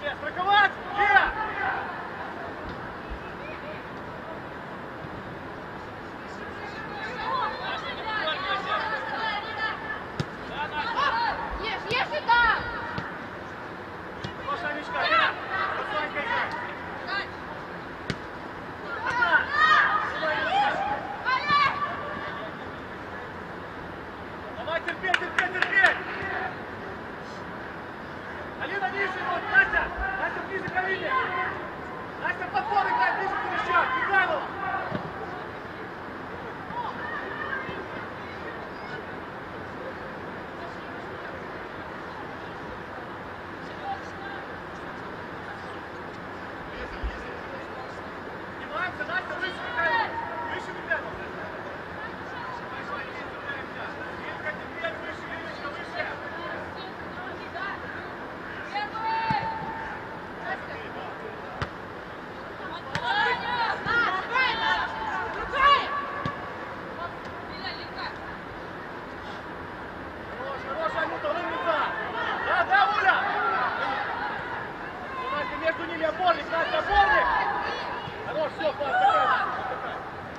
Ле, страховать! Ле! Ешь, ешь и там! Хорошая мячка, Лена! Сланька играй! Давай терпеть, терпеть, терпеть! Алина, ниже, вот, Настя! Настя, ближе к Алине! Настя, в подбор играй, ближе к мячам! Михайлова! Снимаемся, Настя, выше, Михайлова! Выше, Михайлова! Линка, терпеть, выше, Линочка, выше! Хорош, хорошая минута, умница! Да, да, Оля! Ну, Настя, между ними опорник, Настя, опорник! Хорош, все, пас, такая, такая.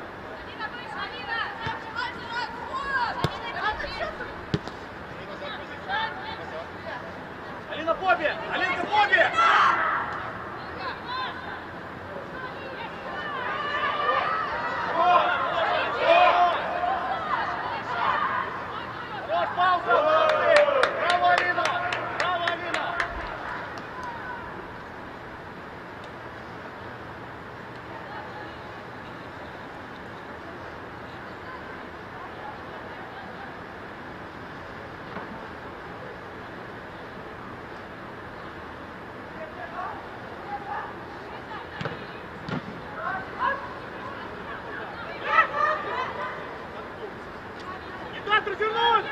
Алина, побе! Алинка, побе! Хорош, пауза! Браво, Алина! Браво, Алина! Не так развернуть!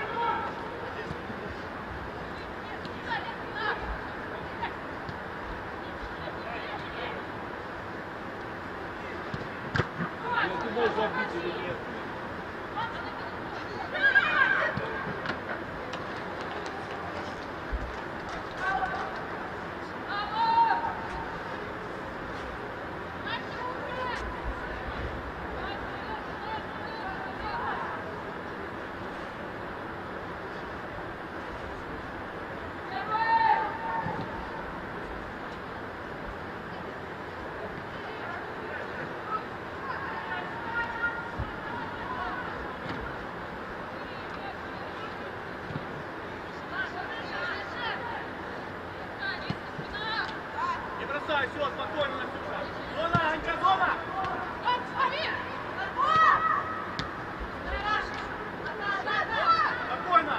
Не бросай, все, спокойно, Настюша. Зона, Анька, зона! Спокойно!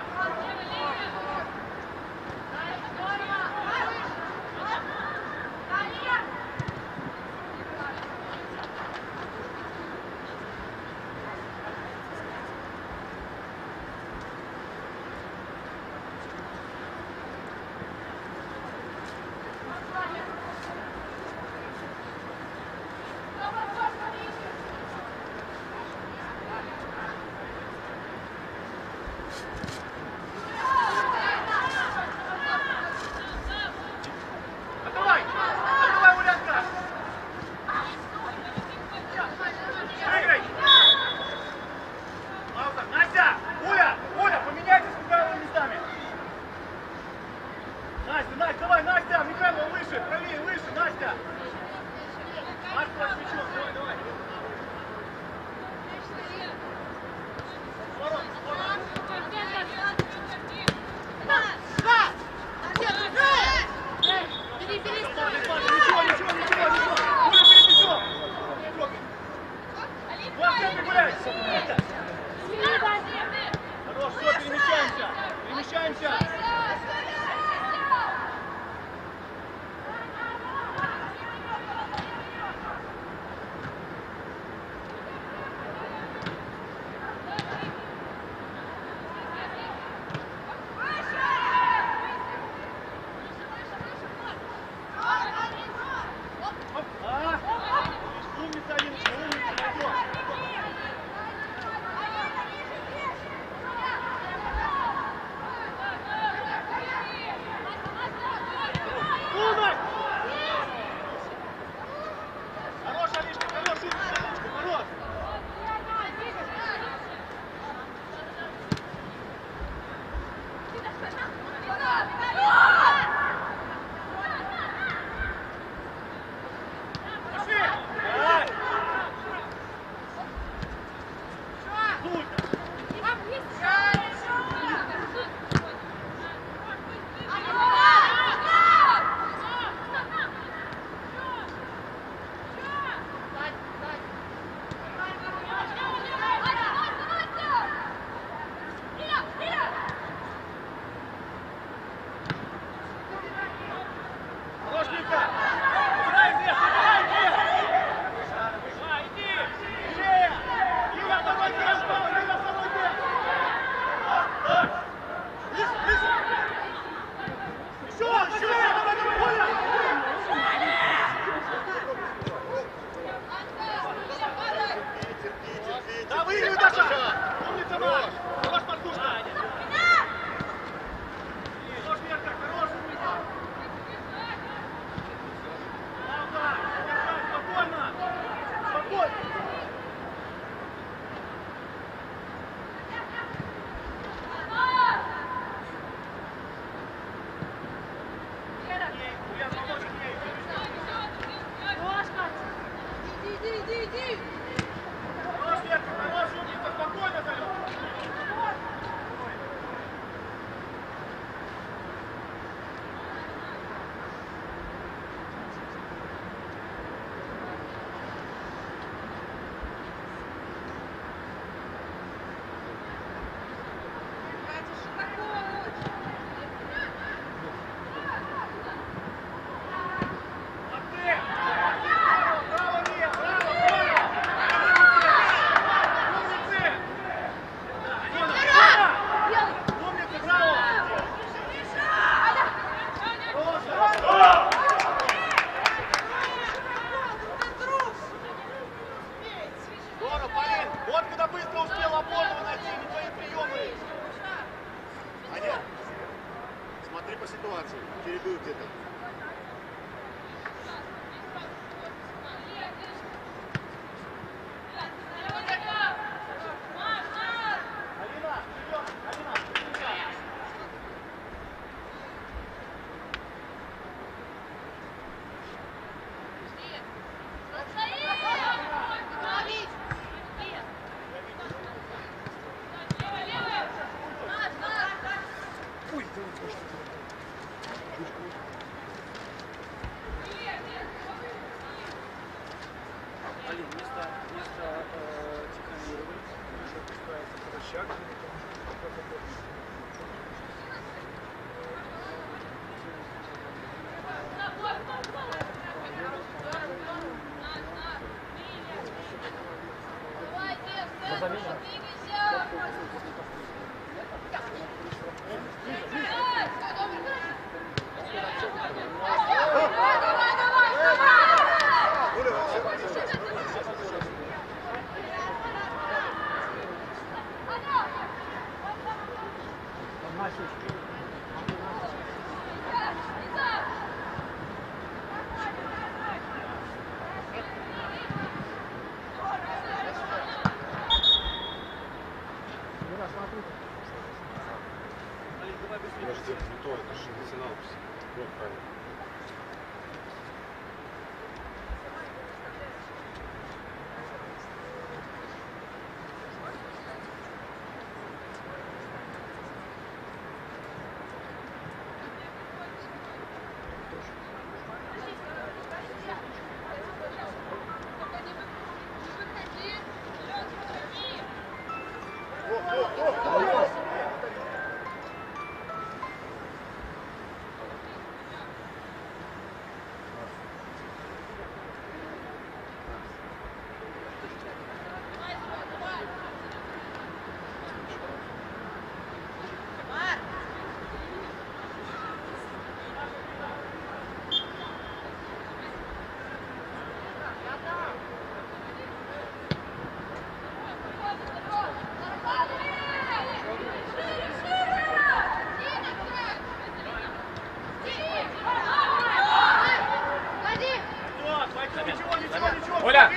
Оля!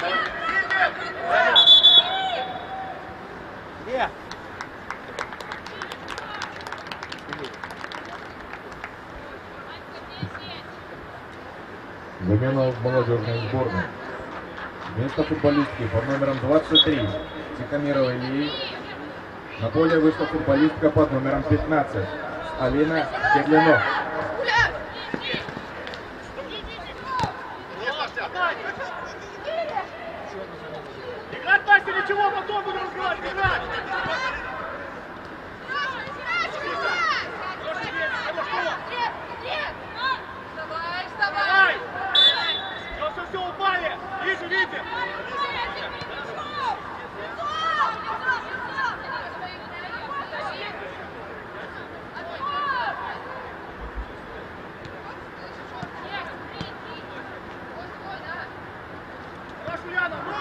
Где? Замена в молодежной сборной. Вместо футболистки под номером двадцать три Тихомировой Ильи на поле вышла футболистка под номером пятнадцать Алина Кедлинов. Играть, Настя, ничего, потом будем разговаривать, играть! Вставай, Давай! вставай! Все, все, все, упали! Ниже, видите? Хорошо, Яна, ну!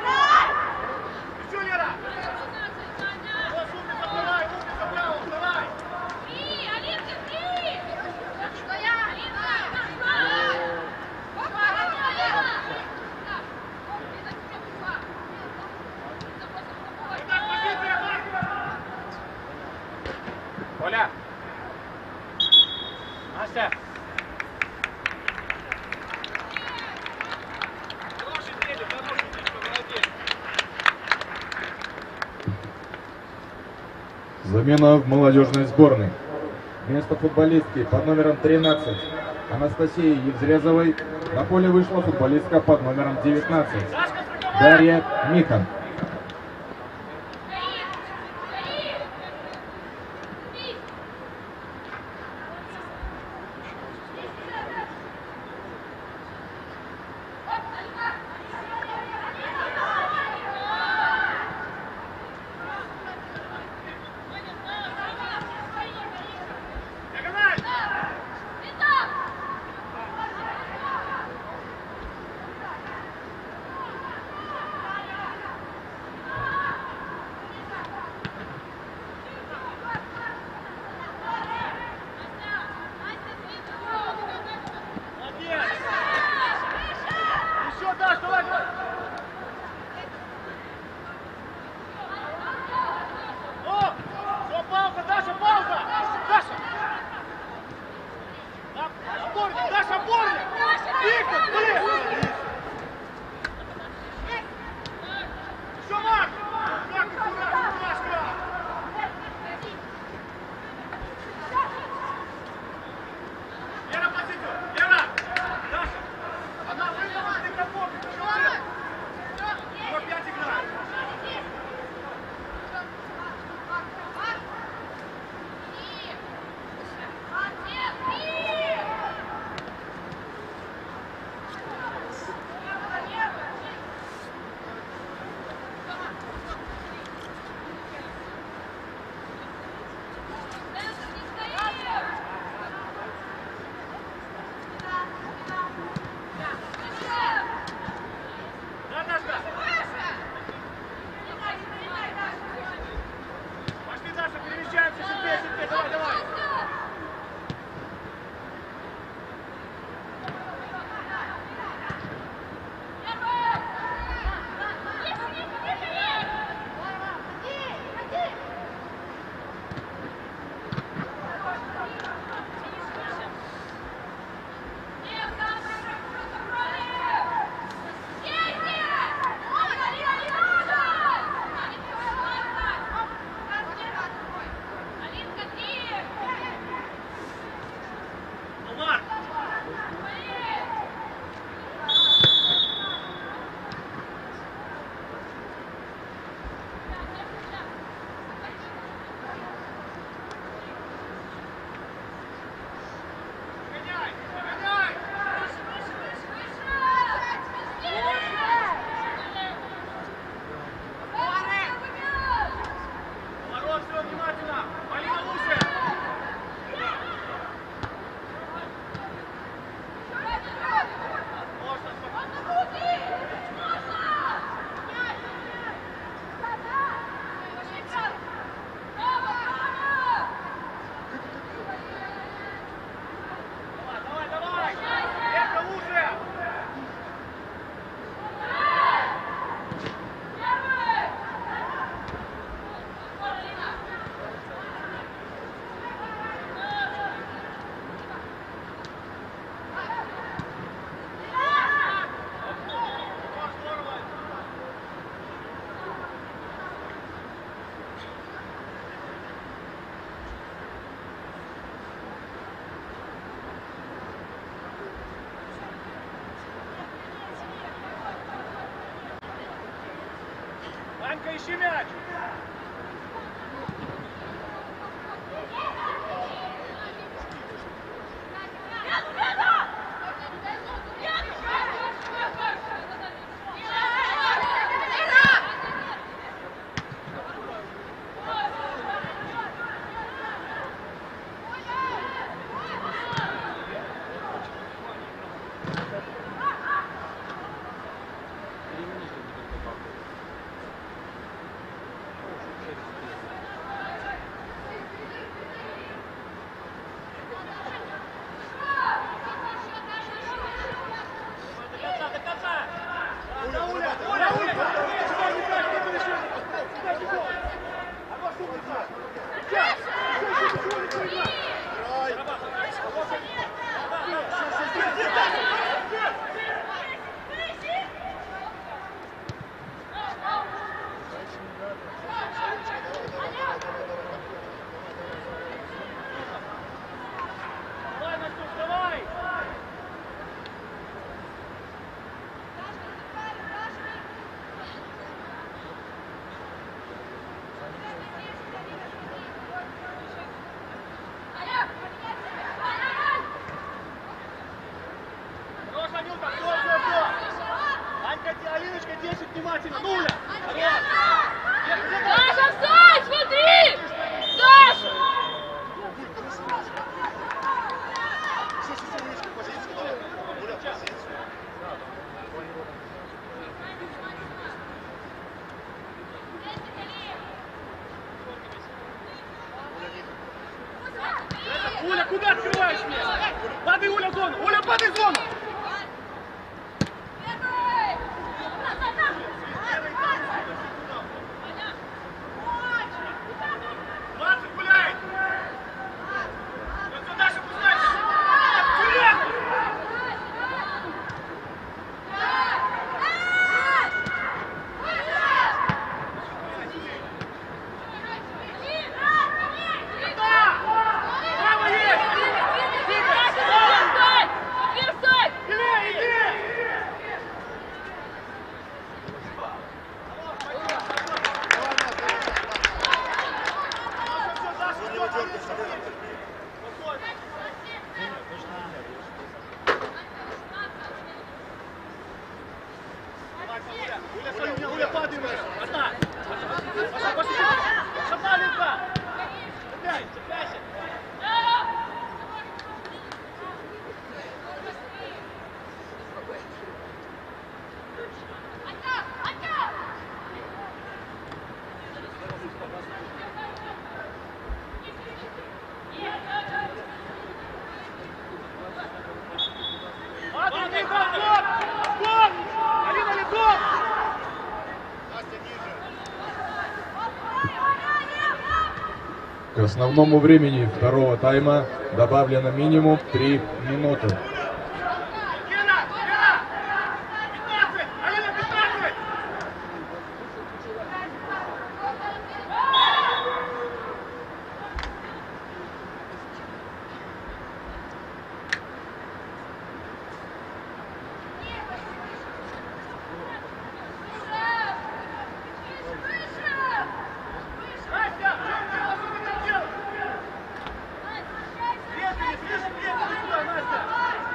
Еще, Лера! Вот, умница, вторая, умница, браво, вторая! Итак, позиция, Маркова! Оля! Настя! Хороший тренер, хороший тренер, молодец! Замена в молодежной сборной. Вместо футболистки под номером тринадцать Анастасии Евзрезовой на поле вышла футболистка под номером девятнадцать Дарья Михан. Алинка, ищи мяч! Уля, Уля, Уля, Уля! Сюда, не так, не реши! Сюда, бегом! А вот что ты так? Сейчас! Еще, еще, еще, еще, еще! Давай, Настюш, давай! Хорош, Анюта, все, все, все! Анька, Алиночка, десять внимательно! Нуля! Саша, встань, смотри! Саша! Уля, куда открываешь меня? Падай, Уля, в зону! Уля, падай в зону! двадцать гуляй! Вот сюда же пускай! Гуляй! Право есть! Иди, иди! Уля, стой, Уля, падай уже! Одна! Пошла, пошла! Пошла, Алинка! Цепляй, цепляйся! Падай, Алинка, стоп! Стоп! Алина, лицом! К основному времени второго тайма добавлено минимум три минуты. Гена! Гена! пятнадцать! Алина, пятнадцать! Настя! Что ты там делаешь? Вверх, вверх, вверх, сюда, Настя!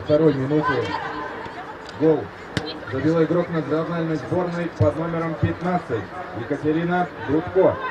второй минуте. Гол забила игрок национальной сборной под номером пятнадцать Екатерина Грудко.